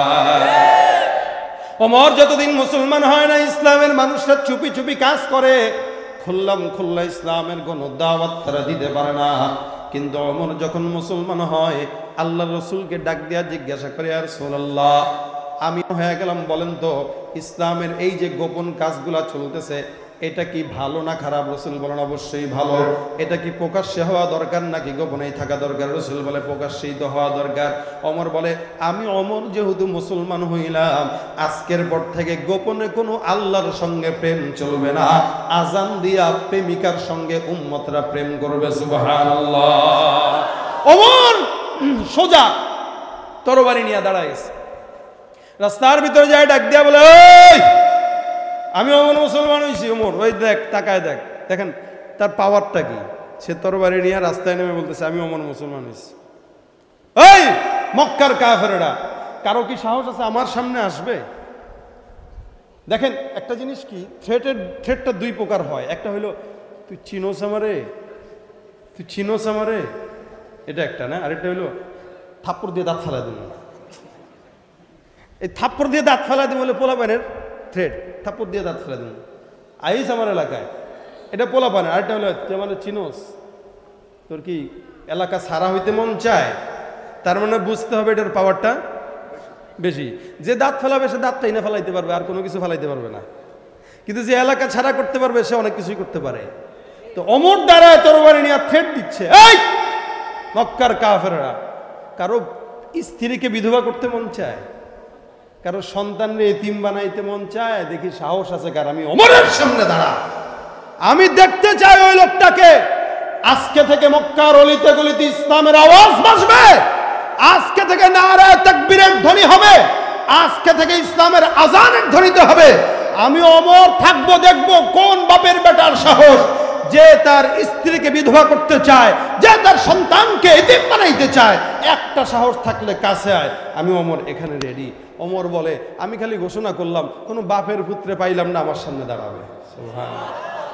ওমর যতদিন মুসলমান হয় না, ইসলামের মানুষরা চুপি চুপি কাজ করে, খুল্লাম খুল্লা ইসলামের কোনো দাওয়াত তারা দিতে পারে না। কিন্তু ওমর যখন মুসলমান হয়, আল্লাহ রসুলকে ডাক দিয়া জিজ্ঞাসা করে, ইয়া রাসূলুল্লাহ, আমি হয়ে গেলাম, বলেন তো ইসলামের এই যে গোপন কাজগুলা চলতেছে, এটা কি ভালো না খারাপ? রসুল বলেন অবশ্যই ভালো। এটা কি প্রকাশ্যে হওয়া দরকার নাকি গোপনেই থাকা দরকার? রসুল বলে প্রকাশ্যেই তো হওয়া দরকার। ওমর বলে, আমি ওমর যেহেতু মুসলমান হইলাম, আজকের পর থেকে গোপনে কোনো আল্লাহর সঙ্গে প্রেম চলবে না, আজান দিয়া প্রেমিকার সঙ্গে উম্মতরা প্রেম করবে। সুবহানাল্লাহ। ওমর সোজা তরবারি নিয়ে দাঁড়ায় গেছে, রাস্তার ভিতরে যায়, ডাক দিয়া বলে, ওই আমি ওমর মুসলমান হয়েছি। ওমর ওই দেখ, তাকায় দেখ, দেখেন তার পাওয়ারটা কি। সে তরবারি নিয়ে রাস্তায় নেমে বলতেছে, আমি ওমর মুসলমান হয়েছি। এই মক্কার কাফেররা, কারো কি সাহস আছে আমার সামনে আসবে? দেখেন একটা জিনিস কি, থ্রেটের থ্রেটটা দুই প্রকার হয়। একটা হইলো তুই চিনোস আমারে, তুই চিনোস আমারে, এটা একটা না। আরেকটা হইলো থাপ্পড় দিয়ে দাঁত ফেলা দিল। এই থাপ্পড় দিয়ে দাঁত ফেলা দিব বলে পোলাপানের থ্রেট, থাপ্পড় দিয়ে দাঁত ফেলা দিল, আইস আমার এলাকায়, এটা পোলাপানের। আরেকটা হলো তুই আমার চিনোস, তোর কি এলাকা সারা হইতে মন চায়? তার মানে বুঝতে হবে এটার পাওয়ারটা বেশি। যে দাঁত ফেলাবে সে দাঁতটাই না ফেলাইতে পারবে, আর কোনো কিছু ফেলাইতে পারবে না। কিন্তু যে এলাকা ছাড়া করতে পারবে সে অনেক কিছুই করতে পারে। তো অমর দ্বারায় তরবারি নিয়ে থ্রেট দিচ্ছে। এই মক্কার কাফেররা, কারো স্ত্রীকে বিধবা করতে মন চায়, কারো সন্তানরে এতিম বানাইতে মন চায়, দেখি সাহস আছে কার? আমি ওমরের সামনে দাঁড়া, আমি দেখতে চাই ওই লোকটাকে। আজকে থেকে মক্কার অলিতে গলিতে ইসলামের আওয়াজ বাজবে, আজকে থেকে নারায়ে তাকবীরের ধ্বনি হবে, আজকে থেকে ইসলামের আজানের ধ্বনিতে হবে। আমি ওমর থাকবো, দেখবো কোন বাপের বেটার সাহস, যে তার স্ত্রীকে বিধবা করতে চায়, যে তার সন্তানকে এতিম বানাইতে চায়। একটা সাহস থাকলে কাছে আয়, আমি ওমর এখানে রেডি। ওমর বলে, আমি খালি ঘোষণা করলাম, কোনো বাপের পুত্রে পাইলাম না আমার সামনে দাঁড়াবে। সুবহানাল্লাহ।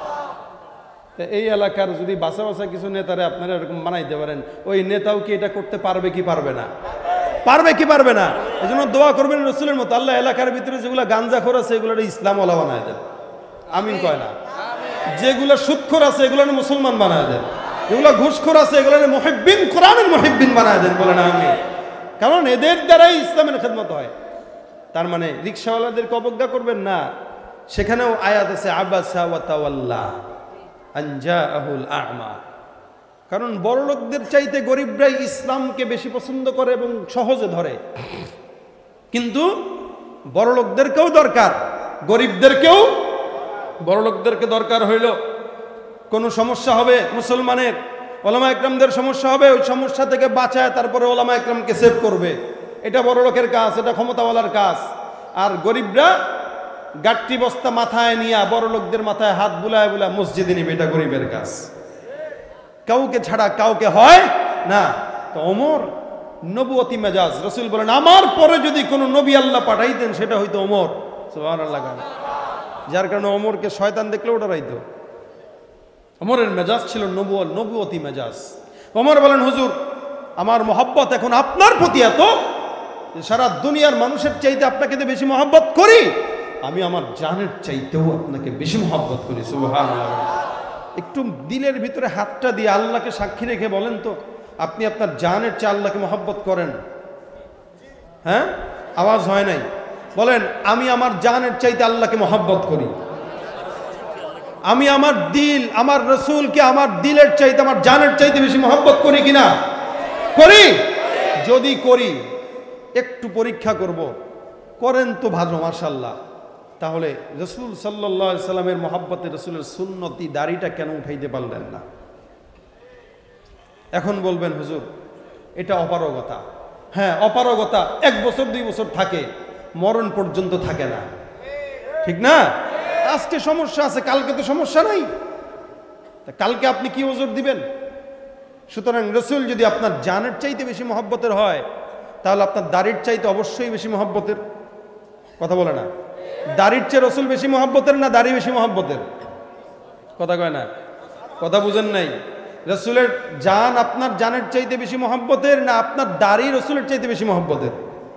এই এলাকার যদি বাসা বাসা কিছু নেতারে আপনারা এরকম বানাইতে পারেন, ওই নেতাও কি এটা করতে পারবে কি পারবে না? পারবে কি পারবে না? এই জন্য দোয়া করবেন রসুলের মতো, আল্লাহ এলাকার ভিতরে যেগুলো গাঞ্জাখোর আছে এগুলো ইসলামওয়ালা বানায় দেন। আমিন কয় না? যেগুলো সুদখোর আছে এগুলো মুসলমান বানায় দেন, যেগুলো ঘুষখোর আছে এগুলো মুহিব্বিন, কোরআনের মুহিব্বিন বানায় দেন। বলেন আমিন। কারণ এদের দ্বারাই ইসলামের খেদমত হয়। তার মানে রিকশাওয়ালাদেরকে অবজ্ঞা করবেন না, সেখানেও আয়াত আছে, আবাসা ওয়া তাওয়াল্লা আন জাআহুল আ'মা। কারণ বড় লোকদের চাইতে গরিবরাই ইসলামকে বেশি পছন্দ করে এবং সহজে ধরে। কিন্তু বড় লোকদেরকেও দরকার, গরিবদেরকেও। বড় লোকদেরকে দরকার হইল, কোনো সমস্যা হবে মুসলমানের, ওলামা একরামদের সমস্যা হবে, ওই সমস্যা থেকে বাঁচায় তারপরে ওলামা একরামকে সেভ করবে। এটা বড় লোকের কাজ, এটা ক্ষমতাওয়ালার কাজ। আর গরিবরা গাট্টি বস্তা মাথায় নিয়ে বড় লোকদের মাথায় হাত বুলায় বুলায় মসজিদে নিবে, এটা গরিবের কাজ। কাউকে ছাড়া কাউকে হয় না। তো ওমর নবুয়তি মেজাজ, রসুল বলেন আমার পরে যদি কোনো নবী আল্লাহ পাঠাইতেন সেটা হইতো ওমর। সুবহানাল্লাহ। যার কারণে ওমরকে শয়তান দেখলেও ডরাইতো। ওমরের মেজাজ ছিল নবুয়ত, নবুয়তি মেজাজ। ওমর বলেন, হুজুর আমার মহব্বত এখন আপনার প্রতি এত, সারা দুনিয়ার মানুষের চাইতে আপনাকে তো বেশি মহব্বত করি, আমি আমার জানের চাইতেও আপনাকে বেশি মহব্বত করি। সুবহানাল্লাহ। একটু দিলের ভিতরে হাতটা দিয়ে আল্লাহকে সাক্ষী রেখে বলেন তো, আপনি আপনার জানের চেয়ে আল্লাহকে মহব্বত করেন? হ্যাঁ, আওয়াজ হয় নাই। বলেন, আমি আমার জানের চাইতে আল্লাহকে মহব্বত করি। আমি আমার দিল, আমার রসুলকে আমার দিলের চাইতে, আমার জানের চাইতে বেশি মহব্বত করি কিনা? করি। যদি করি একটু পরীক্ষা করব, করেন তো ভালো মাশাআল্লাহ, তাহলে রাসূল সাল্লাল্লাহু আলাইহি সাল্লামের মহব্বতে রাসূলের সুন্নতি দাড়িটা কেন উঠাইতে পারলেন না? এখন বলবেন হুজুর এটা অপারগতা। হ্যাঁ অপারগতা এক বছর দুই বছর থাকে, মরণ পর্যন্ত থাকে না, ঠিক না? আজকে সমস্যা আছে, কালকে তো সমস্যা নাই, কালকে আপনি কি ওজর দিবেন? সুতরাং রাসূল যদি আপনার জানের চাইতে বেশি মহব্বতের হয়, তাহলে আপনার দাড়ির চাইতে অবশ্যই বেশি মহব্বতের। কথা বলে না? দাড়ির চেয়ে রাসূল বেশি মহব্বতের না দাড়ি বেশি মহব্বতের? কথা কয় না, কথা বুঝেন নাই? রাসূলের জান আপনার জানের চাইতে বেশি মহব্বতের না আপনার দাড়ি রাসূলের চাইতে বেশি মহব্বতের?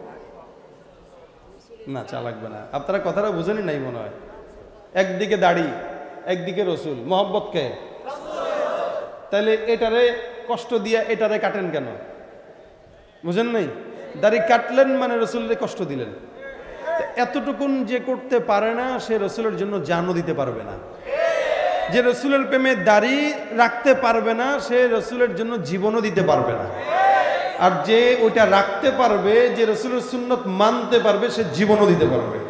না চা লাগবে না, আপনারা কথাটা বুঝেনি নাই মনে হয়। একদিকে দাড়ি একদিকে রাসূল, মহব্বত কে? তাহলে এটারে কষ্ট দিয়ে এটারে কাটেন কেন? বুঝেন নাই? দাড়ি কাটলেন মানে রাসূলকে কষ্ট দিলেন। এতটুকুন যে করতে পারে না সে রাসূলের জন্য জানও দিতে পারবে না। যে রাসূলের প্রেমে দাড়ি রাখতে পারবে না সে রাসূলের জন্য জীবনও দিতে পারবে না। আর যে ওইটা রাখতে পারবে, যে রাসূলের সুন্নত মানতে পারবে, সে জীবনও দিতে পারবে।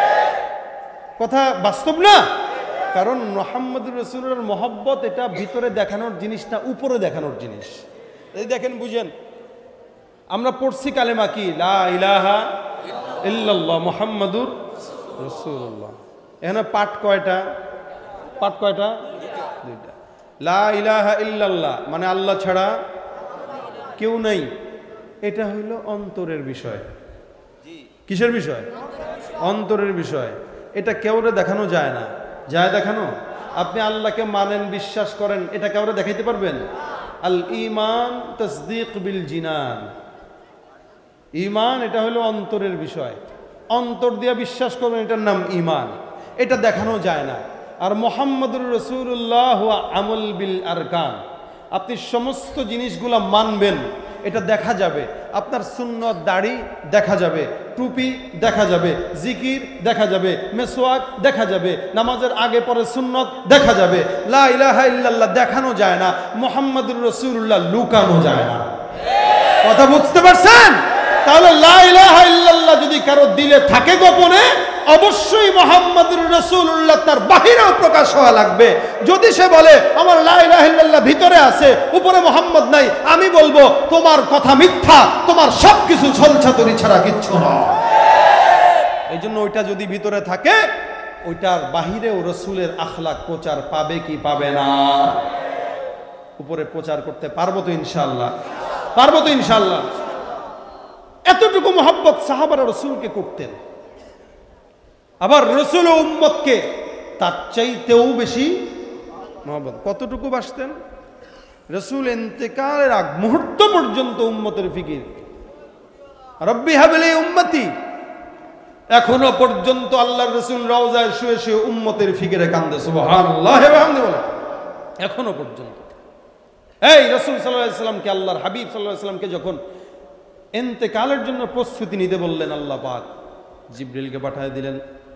কথা বাস্তব না? কারণ মুহাম্মদুর রাসূলের মহব্বত এটা ভিতরে দেখানোর জিনিস না, উপরে দেখানোর জিনিস। এই দেখেন বুঝেন, আমরা পড়ছি কালেমা কি? লা ইলাহা ইল্লাল্লাহ মুহাম্মাদুর রাসূলুল্লাহ। এখানে পাঠ কয়টা? পাঠ কয়টা? দুইটা। লা ইলাহা ইল্লাল্লাহ মানে আল্লাহ ছাড়া কেউ নেই। এটা হইল অন্তরের বিষয়। কিসের বিষয়? অন্তরের বিষয়। এটা কেউরে দেখানো যায় না। যায় দেখানো? আপনি আল্লাহকে মানেন, বিশ্বাস করেন, এটা কেউরে দেখাইতে পারবেন? আল ঈমান তাসদীক বিল জিনান। ঈমান এটা হলো অন্তরের বিষয়, অন্তর দিয়ে বিশ্বাস করবেন, এটার নাম ঈমান। এটা দেখানো যায় না। আর মুহাম্মদুর রাসূলুল্লাহ ওয়া আমল বিল আরকান, আপনি সমস্ত জিনিসগুলো মানবেন, এটা দেখা যাবে। আপনার সুন্নত দাড়ি দেখা যাবে, টুপি দেখা যাবে, জিকির দেখা যাবে, মেসওয়াক দেখা যাবে, নামাজের আগে পরে সুন্নত দেখা যাবে। লা ইলাহা ইল্লাল্লাহ দেখানো যায় না, মুহাম্মদুর রাসূলুল্লাহ লুকানো যায় না। কথা বুঝতে পারছেন? তাহলে লা ইলাহা ইল্লাল্লাহ যদি কারো দিলে থাকে গোপনে, অবশ্যই মুহাম্মদুর রাসূলুল্লাহ তার বাহিরেও প্রকাশ হওয়া লাগবে। যদি সে বলে আমার লা ইলাহা ইল্লাল্লাহ ভিতরে আছে, উপরে মুহাম্মদ নাই, আমি বলবো তোমার কথা মিথ্যা, তোমার সবকিছু ছলছাতুরি ছাড়া কিচ্ছু নয়। এই জন্য ওইটা যদি ভিতরে থাকে, ওইটার বাহিরেও রাসূলের আখলাক প্রচার পাবে কি পাবে না? উপরে প্রচার করতে পারবো তো ইনশাআল্লাহ? পারবো তো ইনশাআল্লাহ? এতটুকু মহব্বত সাহাবারা রাসূলকে করতেন। আবার রাসূল ও উম্মতকে তার চাইতেও বেশি মহব্বত। কতটুকু বাসতেন? রাসূল ইন্তেকালের আগ মুহূর্ত পর্যন্ত উম্মতের ফিকির। রব্বি হাবলি উম্মতি, এখনো পর্যন্ত আল্লাহর রাসূল রওজায় শুয়ে শুয়ে উম্মতের ফিকিরে কান্দে। সুবহানাল্লাহ ওয়া বিহামদিহি বলে এখনো পর্যন্ত। এই রাসূল সাল্লাল্লাহু আলাইহি সাল্লামকে, আল্লাহর হাবিব সাল্লাল্লাহু আলাইহি সাল্লামকে যখন ইন্তেকালের জন্য প্রস্তুতি নিতে বললেন, আল্লাহ পাক জিবরিলকে পাঠিয়ে দিলেন।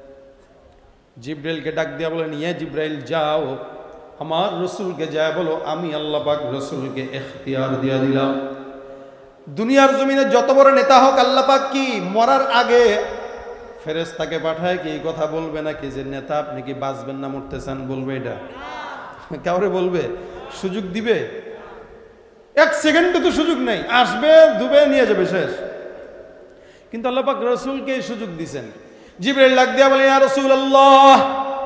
জিবরাইলকে ডাক দিয়া বলেন, ইয়া জিবরাইল যাও আমার রাসূলকে যায় বলো আমি আল্লাহ পাক রাসূলকে ইখতিয়ার দিয়া দিলাম। দুনিয়ার জমিনে যত বড় নেতা হোক, আল্লাহ পাক কি মরার আগে ফেরেশতাকে পাঠায় কি এই কথা বলবে নাকি যে নেতা আপনি কি বাঁচবেন না মরতে চান? বলবে? এটা কাউরে বলবে? সুযোগ দিবে? এক সেকেন্ডে তো সুযোগ নেই, আসবে ডুবে নিয়ে যাবে, শেষ। কিন্তু আল্লাহ পাক রাসূলকে এই সুযোগ দিয়েছেন। জিবরাইল ডাক দিয়া বলে, ইয়া রাসূলুল্লাহ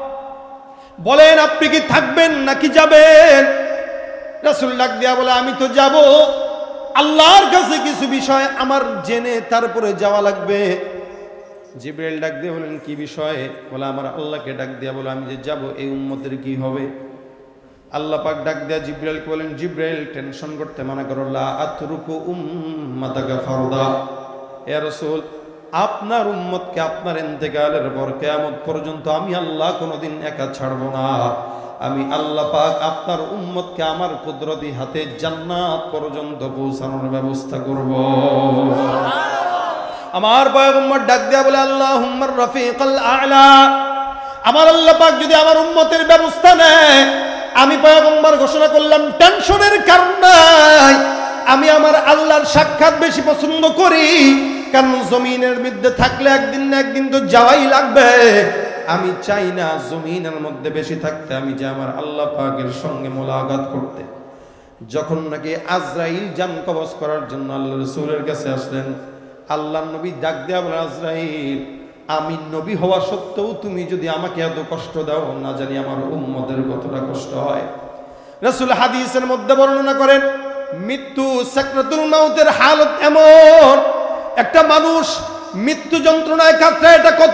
বলেন আপনি কি থাকবেন নাকি যাবেন? রাসূল ডাক দিয়া বলে, আমি তো যাব, আল্লাহর কাছে কিছু বিষয় আমার জেনে তারপরে যাওয়া লাগবে। জিবরাইল ডাক দিয়ে বলেন, কি বিষয়? বলে আমার আল্লাহকে ডাক দিয়া বলে, আমি যে যাব এই উম্মতের কি হবে? আল্লাহ পাক ডাক দিয়া জিবরাইলকে বলেন, জিবরাইল টেনশন করতে মানা করো, লা আতরুকু উম্মাতাকা ফারদা। ইয়া রাসূল আপনার উম্মতকে আপনার ইন্তেকালের পর কিয়ামত পর্যন্ত আমি আল্লাহ কোনোদিন একা ছাড়ব না। আমি আল্লাহ পাক আপনার উম্মতকে আমার কুদরতি হাতে জান্নাত পর্যন্ত পৌঁছানোর ব্যবস্থা করব। আমার পয়গম্বর ডাক দেয়া বলে, আল্লাহুম্মার রাফিকাল আ'লা। আমার আল্লাহ পাক যদি আমার উম্মতের ব্যবস্থা নেয়, আমি পয়গম্বর ঘোষণা করলাম টেনশনের কারণ নাই। আমি আমার আল্লাহর সাক্ষাৎ বেশি পছন্দ করি, কারণ জমিনের মধ্যে থাকলে একদিন না একদিন তো যাওয়াই লাগবে। আমি চাই না জমিনের মধ্যে বেশি থাকতে, আমি যে আমার আল্লাহ পাকের সঙ্গে মোলাকাত করতে। যখন নাকি আজরাইল জান কবজ করার জন্য আল্লাহ রাসূলের কাছে আসলেন, আল্লাহ নবী ডাক দেয়া বলেন, আজরাইল, আমি নবী হওয়া সত্ত্বেও তুমি যদি আমাকে এত কষ্ট দাও, না জানি আমার উম্মতের কতটা কষ্ট হয়। রাসূল হাদিসের মধ্যে বর্ণনা করেন, মৃত্যু সাকরাতুল মাউতের হালত এমন, একটা মানুষ মৃত্যু যন্ত্রণায় কাতরায়, এটা কত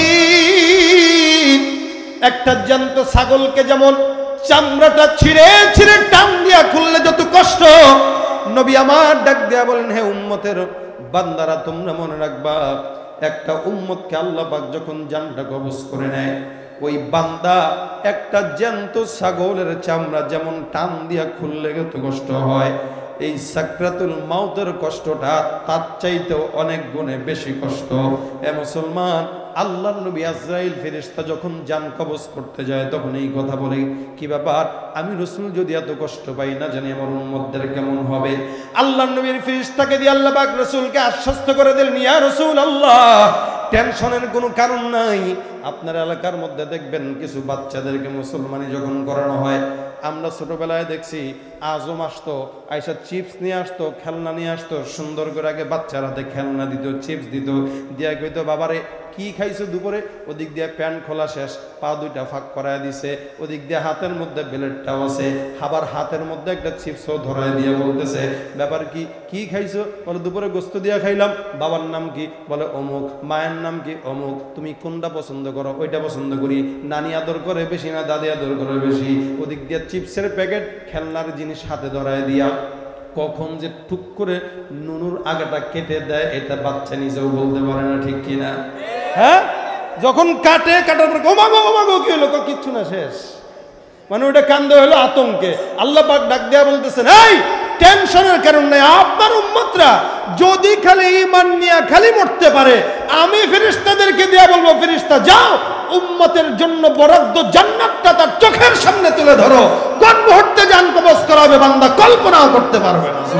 কঠিন। একটা জ্যান্ত ছাগলকে যেমন চামড়াটা ছিঁড়ে ছিঁড়ে টান দিয়া খুললে যত কষ্ট, নবী আমার ডাক দিয়া বলেন, হে উম্মতের বান্দারা, তোমরা মনে রাখবা, একটা উম্মতকে আল্লাহ পাক যখন জানটা কবজ করে নেয়, ওই বান্দা একটা জ্যান্ত ছাগলের চামড়া যেমন টান দিয়া খুললে যত কষ্ট হয়, এই সাকরাতুল মাউতের কষ্টটা তার চাইতেও অনেক গুণে বেশি কষ্ট। এ মুসলমান, আল্লাহর নবী আজরাইল ফেরেশতা যখন জান কবজ করতে যায়, তখন এই কথা বলে, কি ব্যাপার, আমি রাসূল যদি এত কষ্ট পাই, না জানি আমার উম্মতদের কেমন হবে। আল্লাহর নবীর ফেরেশতাকে দিয়ে আল্লাহ পাক রাসূলকে আশ্বস্ত করে দিলেন, ইয়া রাসূলুল্লাহ, টেনশনের কোনো কারণ নাই। আপনার এলাকার মধ্যে দেখবেন কিছু বাচ্চাদেরকে মুসলমানি যখন করানো হয়, আমরা ছোটবেলায় দেখছি আজম আসতো, আইসা চিপস নিয়ে আসতো, খেলনা নিয়ে আসতো, সুন্দর করে আগে বাচ্চার হাতে খেলনা দিত, চিপস দিত, দিয়া কইতো, বাবারে কি খাইছো দুপুরে? ওদিক দিয়ে প্যান্ট খোলা শেষ, পা দুইটা ফাঁক করায় দিছে, ওদিক দিয়ে হাতের মধ্যে ব্লেডটাও আছে, আবার হাতের মধ্যে একটা চিপসও ধরায় দিয়ে বলতেছে, ব্যাপার কি, কি খাইছো? বলে দুপুরে গোস্ত দিয়া খাইলাম। বাবার নাম কি? বলে অমুক। মায়ের নাম কি? অমুক। তুমি কোনটা পছন্দ করো? ওইটা পছন্দ করি। নানি আদর করে বেশি না দাদি আদর করে বেশি? ওদিক দিয়ে চিপসের প্যাকেট, খেলনার জিনিস হাতে ধরায় দিয়া কখন যে টুক করে নুনুর আগাটা কেটে দেয়, এটা বাচ্চা নিজেও বলতে পারে না, ঠিক কিনা? হ্যাঁ, যখন কাটে, কাটার পর ওমাগো ওমাগো কি হলো, কিচ্ছু না, শেষ। মানে ওটা কান্দে হলো আতঙ্কে। আল্লাহ পাক ডাক দেয়া বলতেছেন, এই টেনশনের কারণ নাই, আপনার উম্মতরা যদি খালি ঈমান নিয়ে খালি মরতে পারে, আমি ফেরেশতাদেরকে দেয়া বলবো, ফেরেশতা যাও, উম্মতের জন্য বরাদ্দ জান্নাতটা তার চোখের সামনে তুলে ধরো। কোন মুহূর্তে জান কবজ করাবে বান্দা কল্পনাও করতে পারবে না।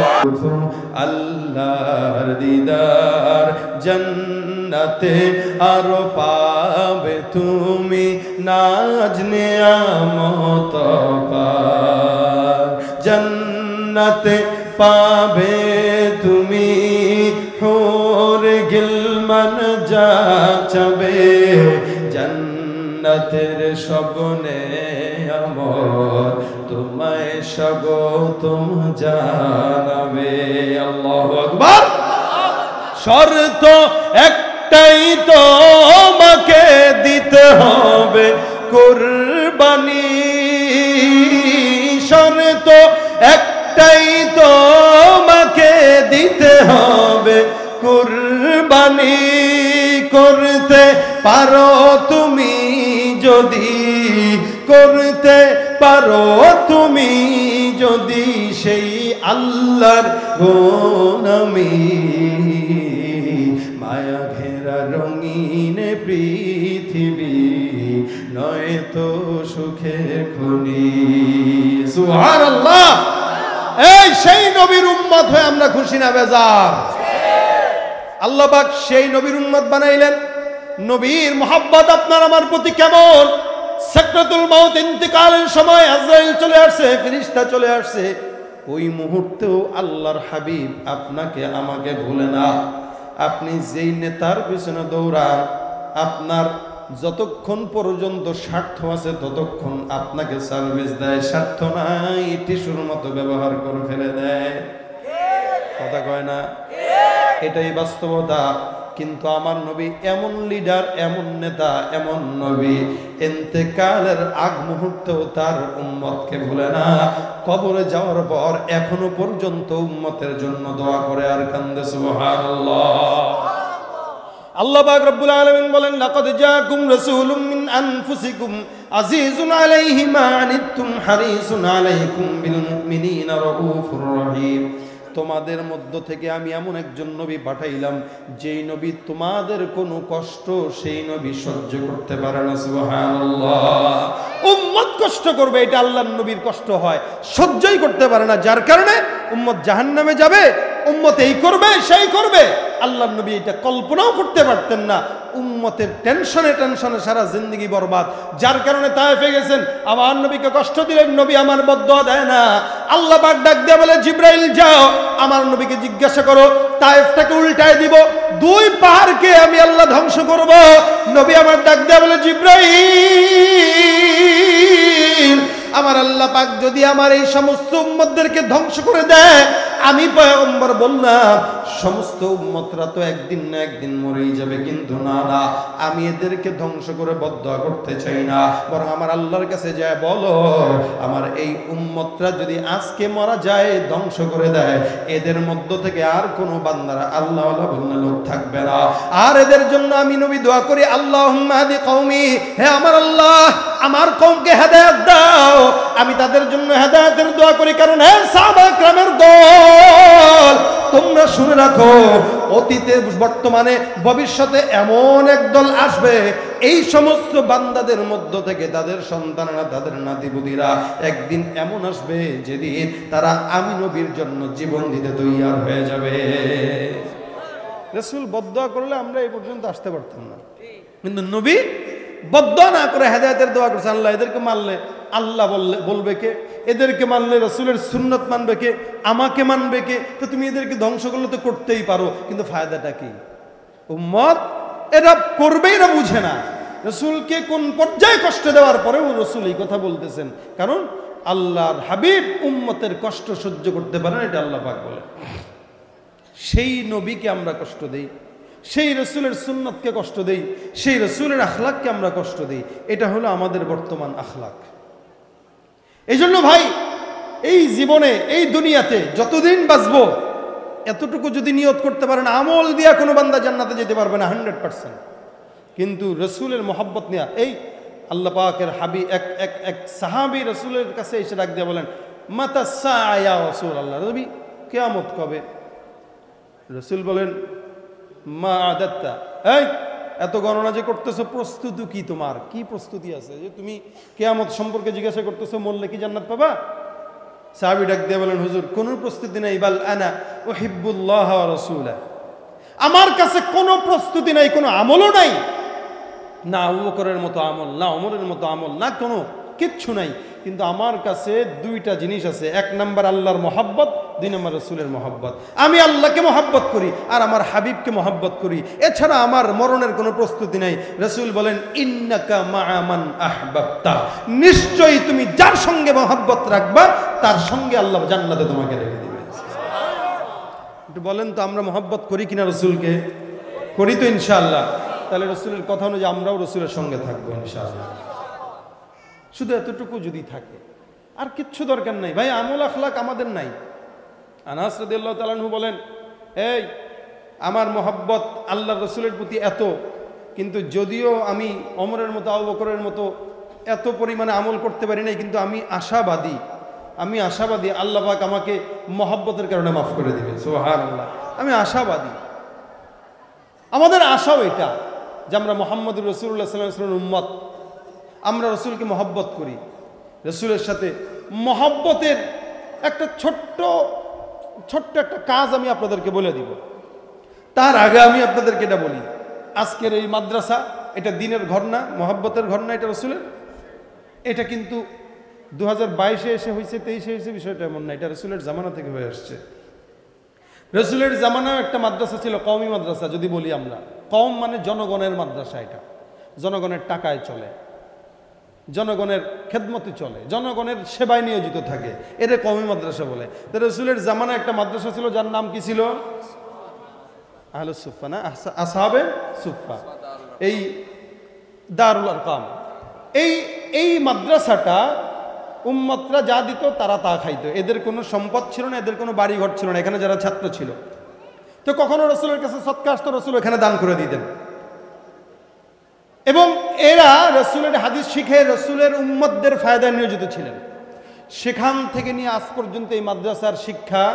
আল্লাহর দিদার জান্নাতে আরো পাবে তুমি, নাজ নিয়ামত পার জান্নাতে পাবে তুমি, হুর গিলমান যাচাবে জান্নাতের স্বপ্নে আমর, তোমায় স্বাগতম জানাবে। আল্লাহু আকবার। শর্ত একটাই, তোমাকে দিতে হবে কুরবানি, শর্ত একটাই, তোমাকে দিতে হবে কুরবানি। করতে পারো তুমি যদি, করতে পারো তুমি যদি সেই আল্লাহর গোলামি, মায়া ঘেরা রঙিন পৃথিবী নয় তো সুখের খনি। সুবহানাল্লাহ। এই সেই নবীর উম্মত হয়ে আমরা খুশি না বেজার? আল্লাহ পাক সেই নবীর উম্মত বানাইলেন। নবীর মোহাব্বত আপনার আমার প্রতি কেমন? সাকরাতুল মাউত, ইন্তেকালের সময় আজরাইল চলে আসছে, ফেরেশতা চলে আসছে, ওই মুহূর্তেও আল্লাহর হাবিব আপনাকে আমাকে ভুলে না। আপনি যেই নেতার পিছনে দৌড়ান, আপনার যতক্ষণ পর্যন্ত স্বার্থ আছে ততক্ষণ আপনাকে সার্ভিস দেয়, স্বার্থ নাই টিস্যুর মতো ব্যবহার করে ফেলে দেয়। কথা কয় না? এটাই বাস্তবতা। কিন্তু আমার নবী এমন লিডার, এমন নেতা, এমন নবী, ইন্তেকালের আগ মুহূর্তেও তার উম্মতকে ভুলে না। কবরে যাওয়ার পর এখনো পর্যন্ত উম্মতের জন্য দোয়া করে আর কান্দে। সুবহানাল্লাহ। আল্লাহ পাক রব্বুল আলামিন বলেন, লাকাদ জাআকুম রাসূলুম মিন আনফুসিকুম আজিজুন আলাইহি মা আনিতুম হারিসুন আলাইকুম বিল মুমিনিনা রাউফুর রহিম। তোমাদের মধ্য থেকে আমি এমন একজন নবী পাঠাইলাম যেই নবী তোমাদের কোনো কষ্ট সেই নবী সহ্য করতে পারে না। সুবহানাল্লাহ। উম্মত কষ্ট করবে, এটা আল্লাহর নবীর কষ্ট হয়, সহ্যই করতে পারে না, যার কারণে উম্মত জাহান্নামে যাবে। উম্মত এই করবে সেই করবে, আল্লাহর নবী এটা কল্পনাও করতে পারতেন না। উম্মতের টেনশনে টেনশনে সারা জিন্দগি বরবাদ, যার কারণে তায়েফে গেছেন, আমার নবীকে কষ্ট দিলেন, নবী আমার বদদুয়া দেয় না। আল্লাহ পাক ডাক দিয়ে বলে, জিব্রাইল যাও আমার নবীকে জিজ্ঞাসা করো, তায়েফটাকে উল্টায় দিব, দুই পাহাড়কে আমি আল্লাহ ধ্বংস করব। নবী আমার ডাক দিয়ে বলে, জিব্রাইল আমার আল্লাহ পাক যদি আমার এই সমস্ত উম্মতদেরকে ধ্বংস করে দেয়, আমি পয়গম্বর বললাম সমস্ত উম্মতরা তো একদিন না একদিন মরেই যাবে, কিন্তু না না আমি এদেরকে ধ্বংস করে বদদুয়া করতে চাই না, বরং আমার আল্লাহর কাছে যায় বলো আমার এই উম্মতরা যদি আজকে মারা যায়, ধ্বংস করে দেয়, এদের মধ্য থেকে আর কোনো বান্দারা আল্লাহ আল্লাহ বললে লোক থাকবে না। আর এদের জন্য আমি নবী দোয়া করি, আল্লাহুম্মা হাদি কওমি, হে আমার আল্লাহ আমার কওমকে হেদায়েত দাও। আমি তাদের জন্য হেদায়েতের দোয়া করি, কারণ হে সাহাবা کرامের দল, তোমরা শুনে রাখো অতীতে বর্তমানে ভবিষ্যতে এমন এক দল আসবে, এই সমস্ত বান্দাদের মধ্য থেকে তাদের সন্তানরা তাদের নাতিপুতিরা একদিন এমন আসবে যেদিন তারা আমি নবীর জন্য জীবন দিতে তৈয়ার হয়ে যাবে। রাসূল বদদুয়া করলে আমরা এই পর্যন্ত আসতে পারতাম না, কিন্তু নবী বদদুয়া না করে হেদায়েতের দোয়া করছে। আল্লাহ এদেরকে মারলে আল্লাহ বললে বলবে কে, এদেরকে মানলে রাসূলের সুন্নাত মানবে কে, আমাকে মানবে কে? তো তুমি এদেরকে ধ্বংস করলে তো করতেই পারো, কিন্তু ফায়দাটা কি? উম্মত এরা করবেই না, বুঝে না। রাসূলকে কোন পর্যায়ে কষ্ট দেওয়ার পরেও রাসূল এই কথা বলতেছেন, কারণ আল্লাহর হাবিব উম্মতের কষ্ট সহ্য করতে পারেন, এটা আল্লাহ পাক বলে। সেই নবীকে আমরা কষ্ট দেই, সেই রাসূলের সুন্নাতকে কষ্ট দেই, সেই রাসূলের আখলাককে আমরা কষ্ট দেই, এটা হলো আমাদের বর্তমান আখলাক। এই জন্য ভাই এই জীবনে এই দুনিয়াতে যতদিন বাঁচবো এতটুকু যদি নিয়ত করতে পারেন, আমল দিয়া কোনো বান্দা জান্নাতে যেতে পারবে না হান্ড্রেড পার্সেন্ট, কিন্তু রাসূলের মহব্বত নিয়ে এই আল্লাহ পাকের হাবি এক এক এক সাহাবী রাসূলের কাছে এসে ডাক দিয়ে বলেন, মাতা সাআ ইয়া রাসূলুল্লাহ, নবী কিয়ামত কবে? রাসূল বলেন, মা আদাত্তা, এই এত গণনা যে করতেছো প্রস্তুতি কি, তোমার কি প্রস্তুতি আছে যে তুমি কিয়ামত সম্পর্কে জিজ্ঞাসা করতেছো, মরলে কি জান্নাত পাবা? সাহাবী ডাক দিয়ে বলেন, হুজুর কোনো প্রস্তুতি নাই, বাল আনা উহিব্বুল্লাহ ওয়া রাসূলা, আমার কাছে কোনো প্রস্তুতি নাই, কোনো আমলও নাই, না আবু বকরের মতো আমল, না ওমরের মতো আমল, না কোনো কিচ্ছু নাই, কিন্তু আমার কাছে দুইটা জিনিস আছে, এক নাম্বার আল্লাহর মহব্বত, দুই নাম্বার রাসূলের মহব্বত। আমি আল্লাহকে মহব্বত করি আর আমার হাবিবকে মহব্বত করি, এছাড়া আমার মরণের কোনো প্রস্তুতি নাই। রাসূল বলেন, ইন্নাকা মা'a মান আহবাবতা, নিশ্চয়ই তুমি যার সঙ্গে মহব্বত রাখবা তার সঙ্গে আল্লাহ জান্নাতে তোমাকে রেখে দিবেন। একটু বলেন তো আমরা মহব্বত করি কিনা রাসূলকে? করি তো ইনশাআল্লাহ। তাহলে রাসূলের কথা অনুযায়ী আমরাও রাসূলের সঙ্গে থাকবো ইনশাআল্লাহ। শুধু এতটুকু যদি থাকে, আর কিচ্ছু দরকার নাই ভাই, আমল আখলাক আমাদের নাই। আনাস রাদিয়াল্লাহু তাআলা আনহু বলেন, এই আমার মহব্বত আল্লাহর রাসূলের প্রতি এত, কিন্তু যদিও আমি ওমরের মতো আবু বকরের মতো এত পরিমাণে আমল করতে পারি নাই, কিন্তু আমি আশাবাদী, আমি আশাবাদী আল্লাহ পাক আমাকে মহব্বতের কারণে মাফ করে দিবেন। সুবহানাল্লাহ, আমি আশাবাদী। আমাদের আশাও এটা যে আমরা মুহাম্মদুর রাসূলুল্লাহ সাল্লাল্লাহু আলাইহি ওয়াসাল্লামের উম্মত, আমরা রাসূলকে মহব্বত করি। রাসূলের সাথে মহব্বতের একটা ছোট্ট ছোট্ট একটা কাজ আমি আপনাদেরকে বলে দিব। তার আগে আমি আপনাদেরকে এটা বলি, আজকের এই মাদ্রাসা এটা দিনের ঘর না, মহব্বতের ঘর না, এটা রাসূলের। এটা কিন্তু দু হাজার বাইশে এসে হয়েছে, তেইশে এসে বিষয়টা এমন না, এটা রাসূলের জামানা থেকে হয়ে আসছে। রাসূলের জামানায় একটা মাদ্রাসা ছিল, কওমি মাদ্রাসা যদি বলি আমরা। কওম মানে জনগণের মাদ্রাসা, এটা জনগণের টাকায় চলে, জনগণের খেদমতে চলে, জনগণের সেবায় নিয়োজিত থাকে, এর কওমি মাদ্রাসা বলে। তো রাসূলের জামানায় একটা মাদ্রাসা ছিল যার নাম কি ছিল? আহলুস সুফফা না, আসহাবে সুফফা, এই দারুল আরকাম। এই এই মাদ্রাসাটা উম্মতরা যা দিত তারা তা খাইতো, এদের কোনো সম্পদ ছিল না, এদের কোনো বাড়ি ঘর ছিল না, এখানে যারা ছাত্র ছিল। তো কখনো রাসূলের কাছে সদকা আসতো, রাসূল এখানে দান করে দিতেন, এবং এরা রাসূলের হাদিস শিখে রাসূলের উম্মতদের ফায়দায় নিয়োজিত ছিলেন। সেখান থেকে নিয়ে আজ পর্যন্ত এই মাদ্রাসার শিক্ষা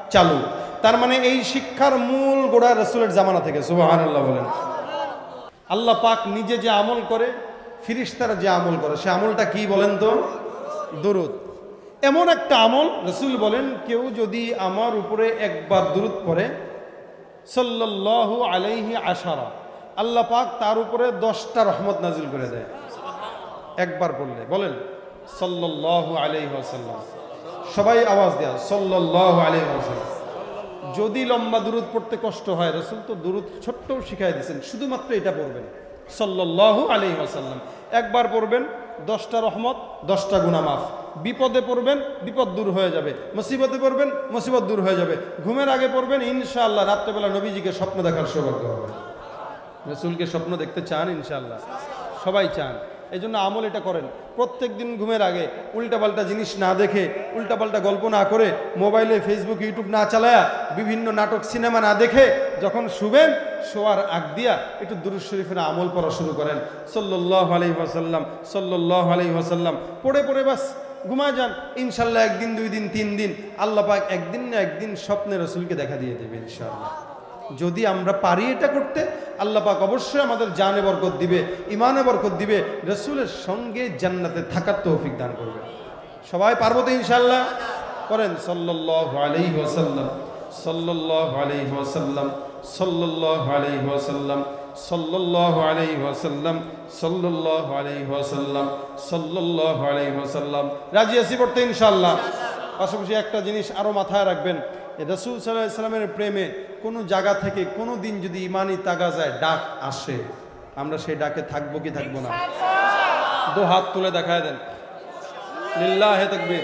চালু। তার মানে এই শিক্ষার মূল গোড়া রাসূলের জামানা থেকে। সুবহানাল্লাহ বলেন। আল্লাহ পাক নিজে যে আমল করে, ফিরিস্তারা যে আমল করে, সে আমলটা কি বলেন তো? দুরূদ। এমন একটা আমল, রাসূল বলেন কেউ যদি আমার উপরে একবার দুরূদ পড়ে সাল্লাল্লাহু আলাইহি আশারা, আল্লাহ পাক তার উপরে দশটা রহমত নাজিল করে দেয় একবার পড়লে। বলেন সাল্লাল্লাহু আলাইহি ওয়াসাল্লাম। সবাই আওয়াজ দেয়া সাল্লাল্লাহু আলাইহি ওয়াসাল্লাম। যদি লম্বা দুরূদ পড়তে কষ্ট হয়, রাসূল তো দুরূদ ছোট্টও শিখাই দিয়েছেন, শুধুমাত্র এটা পড়বেন সাল্লাল্লাহু আলাইহি ওয়াসাল্লাম। একবার পড়বেন দশটা রহমত, দশটা গুনাহ মাফ। বিপদে পড়বেন, বিপদ দূর হয়ে যাবে। মুসিবতে পড়বেন, মুসিবত দূর হয়ে যাবে। ঘুমের আগে পড়বেন, ইনশাআল্লাহ রাত্রেবেলা নবীজিকে স্বপ্ন দেখার সৌভাগ্য হবে। রাসূলকে স্বপ্ন দেখতে চান? ইনশাআল্লাহ সবাই চান। এই জন্য আমল এটা করেন, প্রত্যেক দিন ঘুমের আগে উল্টাপাল্টা জিনিস না দেখে, উল্টাপাল্টা গল্প না করে, মোবাইলে ফেসবুক ইউটিউব না চালায়া, বিভিন্ন নাটক সিনেমা না দেখে যখন শুবেন, শোয়ার আগ দিয়া একটু দুরূদ শরীফের আমল পড়া শুরু করেন। সাল্লাল্লাহু আলাইহি ওয়াসাল্লাম, সাল্লাল্লাহু আলাইহি ওয়াসাল্লাম পড়ে পড়ে বাস ঘুমায় যান। ইনশাআল্লাহ একদিন, দুই দিন, তিন দিন আল্লাহ পাক একদিন না একদিন স্বপ্নে রাসূলকে দেখা দিয়ে দেবে ইনশাআল্লাহ। যদি আমরা পারি এটা করতে, আল্লাহ পাক অবশ্যই আমাদের জানে বরকত দিবে, ইমানে বরকত দিবে, রাসূলের সঙ্গে জান্নাতে থাকার তৌফিক দান করবে। সবাই পারবো তো ইনশাআল্লাহ? করেন সাল্লাল্লাহু আলাইহি ওয়াসাল্লাম, সাল্লাল্লাহু আলাইহি ওয়াসাল্লাম, সাল্লাল্লাহু আলাইহি ওয়াসাল্লাম, সাল্লাল্লাহু আলাইহি ওয়াসাল্লাম, সাল্লাল্লাহু আলাইহি ওয়াসাল্লাম, সাল্লাল্লাহু আলাইহি ওয়াসাল্লাম। রাজি আছি পড়তে ইনশাআল্লাহ? পাশাপাশি একটা জিনিস আরো মাথায় রাখবেন, রাসূল সাল্লাল্লাহু আলাইহি ওয়াসাল্লামের প্রেমে কোনো জায়গা থেকে কোনো দিন যদি ইমানি তাগাজায় ডাক আসে, আমরা সেই ডাকে থাকবো কি থাকবো না? দু হাত তুলে দেখায় দেন, লিল্লাহি তাকবীর।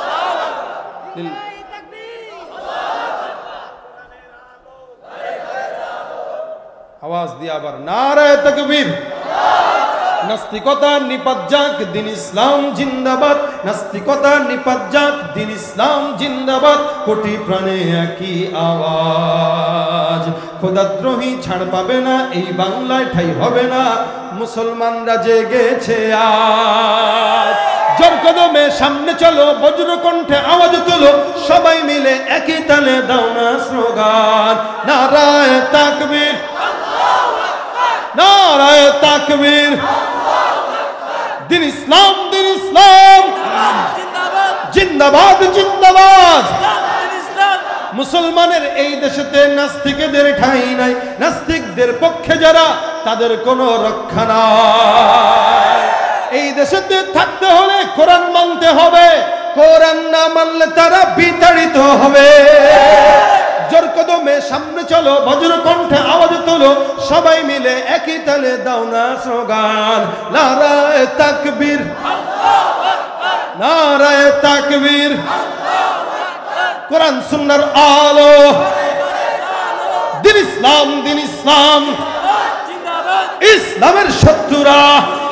আওয়াজ দিয়ে আবার নারায়ে তাকবীর। নাস্তিকতা নিপাত যাক, দিন ইসলাম জিন্দাবাদ। নাস্তিকতা নিপাত যাক, দিন ইসলাম জিন্দাবাদ। কোটি প্রাণে একই আওয়াজ, খোদাদ্রোহী ছাড় পাবে না, এই বাংলায় ঠাই হবে না, মুসলমানরা জেগেছে আজ। জোর কদমে সামনে চলো, বজ্র কণ্ঠে আওয়াজ তোলো, সবাই মিলে একই তালে দাও না স্লোগান, নারায়ে তাকবীর, নারায়ে তাকবীর। দিন ইসলাম, দিন ইসলাম জিন্দাবাদ, জিন্দাবাদ। মুসলমানের এই দেশেতে নাস্তিকদের ঠাঁই নাই, নাস্তিকদের পক্ষে যারা তাদের কোনো রক্ষা নাই। এই দেশেতে থাকতে হলে কোরআন মানতে হবে, কোরআন না মানলে তারা বিতাড়িত হবে। জোর কদমে সামনে চলো, বজ্র কণ্ঠে আওয়াজ তোলো, সবাই মিলে একই তালে দাও না স্লোগান, নারায়ে তাকবীর, নারায়ে তাকবীর। কোরআন সুন্নাহর আলো, দিন ইসলাম, দিন ইসলাম। ইসলামের শত্রুরা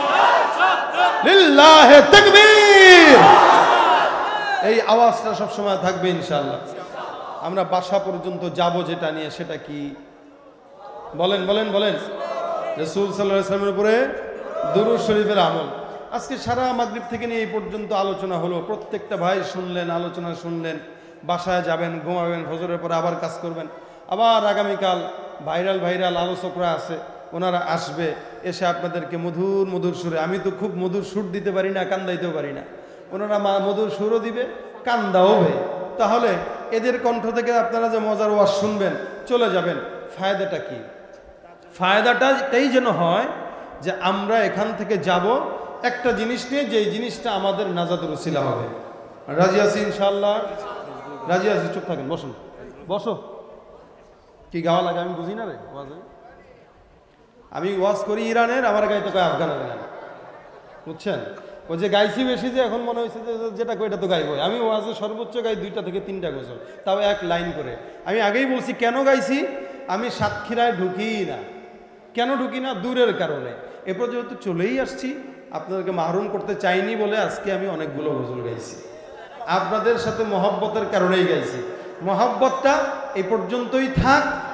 লিল্লাহি তাকবীর। এই আওয়াজটা সব সময় থাকবে ইনশাআল্লাহ। আমরা বাসা পর্যন্ত যাব যেটা নিয়ে, সেটা কি বলেন বলেন বলেন? রাসূল সাল্লাল্লাহু আলাইহি ওয়াসাল্লামের উপরে দুরূদ শরীফের আমল। আজকে সারা মাগরিব থেকে নিয়ে এই পর্যন্ত আলোচনা হলো, প্রত্যেকটা ভাই শুনলেন, আলোচনা শুনলেন। বাসায় যাবেন, ঘুমাবেন, ফজরের পরে আবার কাজ করবেন। আবার আগামীকাল ভাইরাল ভাইরাল আলোচকরা আছে, ওনারা আসবে, এসে আপনাদেরকে মধুর মধুর সুরে, আমি তো খুব মধুর সুর দিতে পারি না, কান্দাইতেও পারি না, ওনারা মধুর সুরও দিবে, কান্দাও হবে। তাহলে এদের কণ্ঠ থেকে আপনারা যে মজার ওয়াজ শুনবেন, চলে যাবেন। ফায়দাটা কি? ফায়দাটা এটাই যেন হয় যে আমরা এখান থেকে যাব একটা জিনিস নিয়ে, যে জিনিসটা আমাদের নাজাতের উসিলা হবে। রাজি আছি ইনশাআল্লাহ? রাজি আছি? চুপ থাকেন, বসুন, বসো। কি গাওয়া লাগে আমি বুঝি না রে ওয়াজে। আমি ওয়াজ করি ইরানের, আমার গাইতে কয় আফগানের গান, বুঝছেন? ও যে গাইছি বেশি, যে এখন মনে হয়েছে যে যেটা কই এটা তো গাইবো। আমি ওয়াজে সর্বোচ্চ গাই দুইটা থেকে তিনটা গজল, তাও এক লাইন করে। আমি আগেই বলছি কেন গাইছি, আমি সাতক্ষীরায় ঢুকি না। কেন ঢুকি না? দূরের কারণে। এরপর যেহেতু চলেই আসছি, আপনাদেরকে মাহরুম করতে চাইনি বলে আজকে আমি অনেকগুলো গজল গাইছি। আপনাদের সাথে মহব্বতের কারণেই গাইছি। মহব্বতটা এই পর্যন্তই থাক,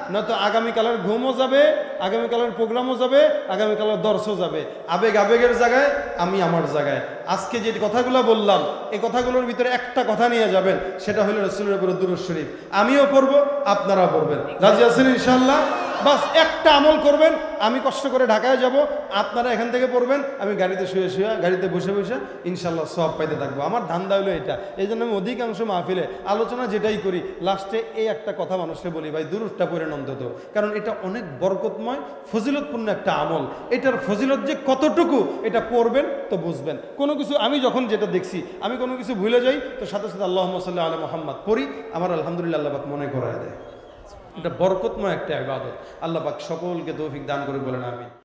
নয়তো আগামীকালের ঘুমও যাবে, আগামীকালের প্রোগ্রামও যাবে, আগামীকালের দর্শও যাবে। আবেগ আবেগের জায়গায়, আমি আমার জায়গায়। আজকে যে কথাগুলো বললাম এই কথাগুলোর ভিতরে একটা কথা নিয়ে যাবেন, সেটা হলো রাসূলের উপরে দুরূদ শরীফ। আমিও পড়বো, আপনারা পড়বেন। রাজি আছেন ইনশাআল্লাহ? বাস একটা আমল করবেন, আমি কষ্ট করে ঢাকায় যাব, আপনারা এখান থেকে পড়বেন, আমি গাড়িতে শুয়ে শুয়ে গাড়িতে বসে বসে ইনশাল্লাহ সওয়াব পাইতে থাকবো। আমার ধান্দা হলো এটা। এই জন্য আমি অধিকাংশ মাহফিলে আলোচনা যেটাই করি, লাস্টে এই একটা কথা মানুষকে বলি, ভাই দুরূদটা পড়েন অন্তত, কারণ এটা অনেক বরকতময় ফজিলতপূর্ণ একটা আমল। এটার ফজিলত যে কতটুকু এটা পড়বেন তো বুঝবেন। কোনো কিছু আমি যখন যেটা দেখছি, আমি কোনো কিছু ভুলে যাই তো সাথে সাথে আল্লাহুম্মা সাল্লি আলা মুহাম্মাদ পড়ি, আমার আলহামদুলিল্লাহ আল্লাহ পাক মনে করায় দেয়। এটা বরকতময় একটা ইবাদত। আল্লাহ পাক সকলকে তৌফিক দান করে বলেন আমিন।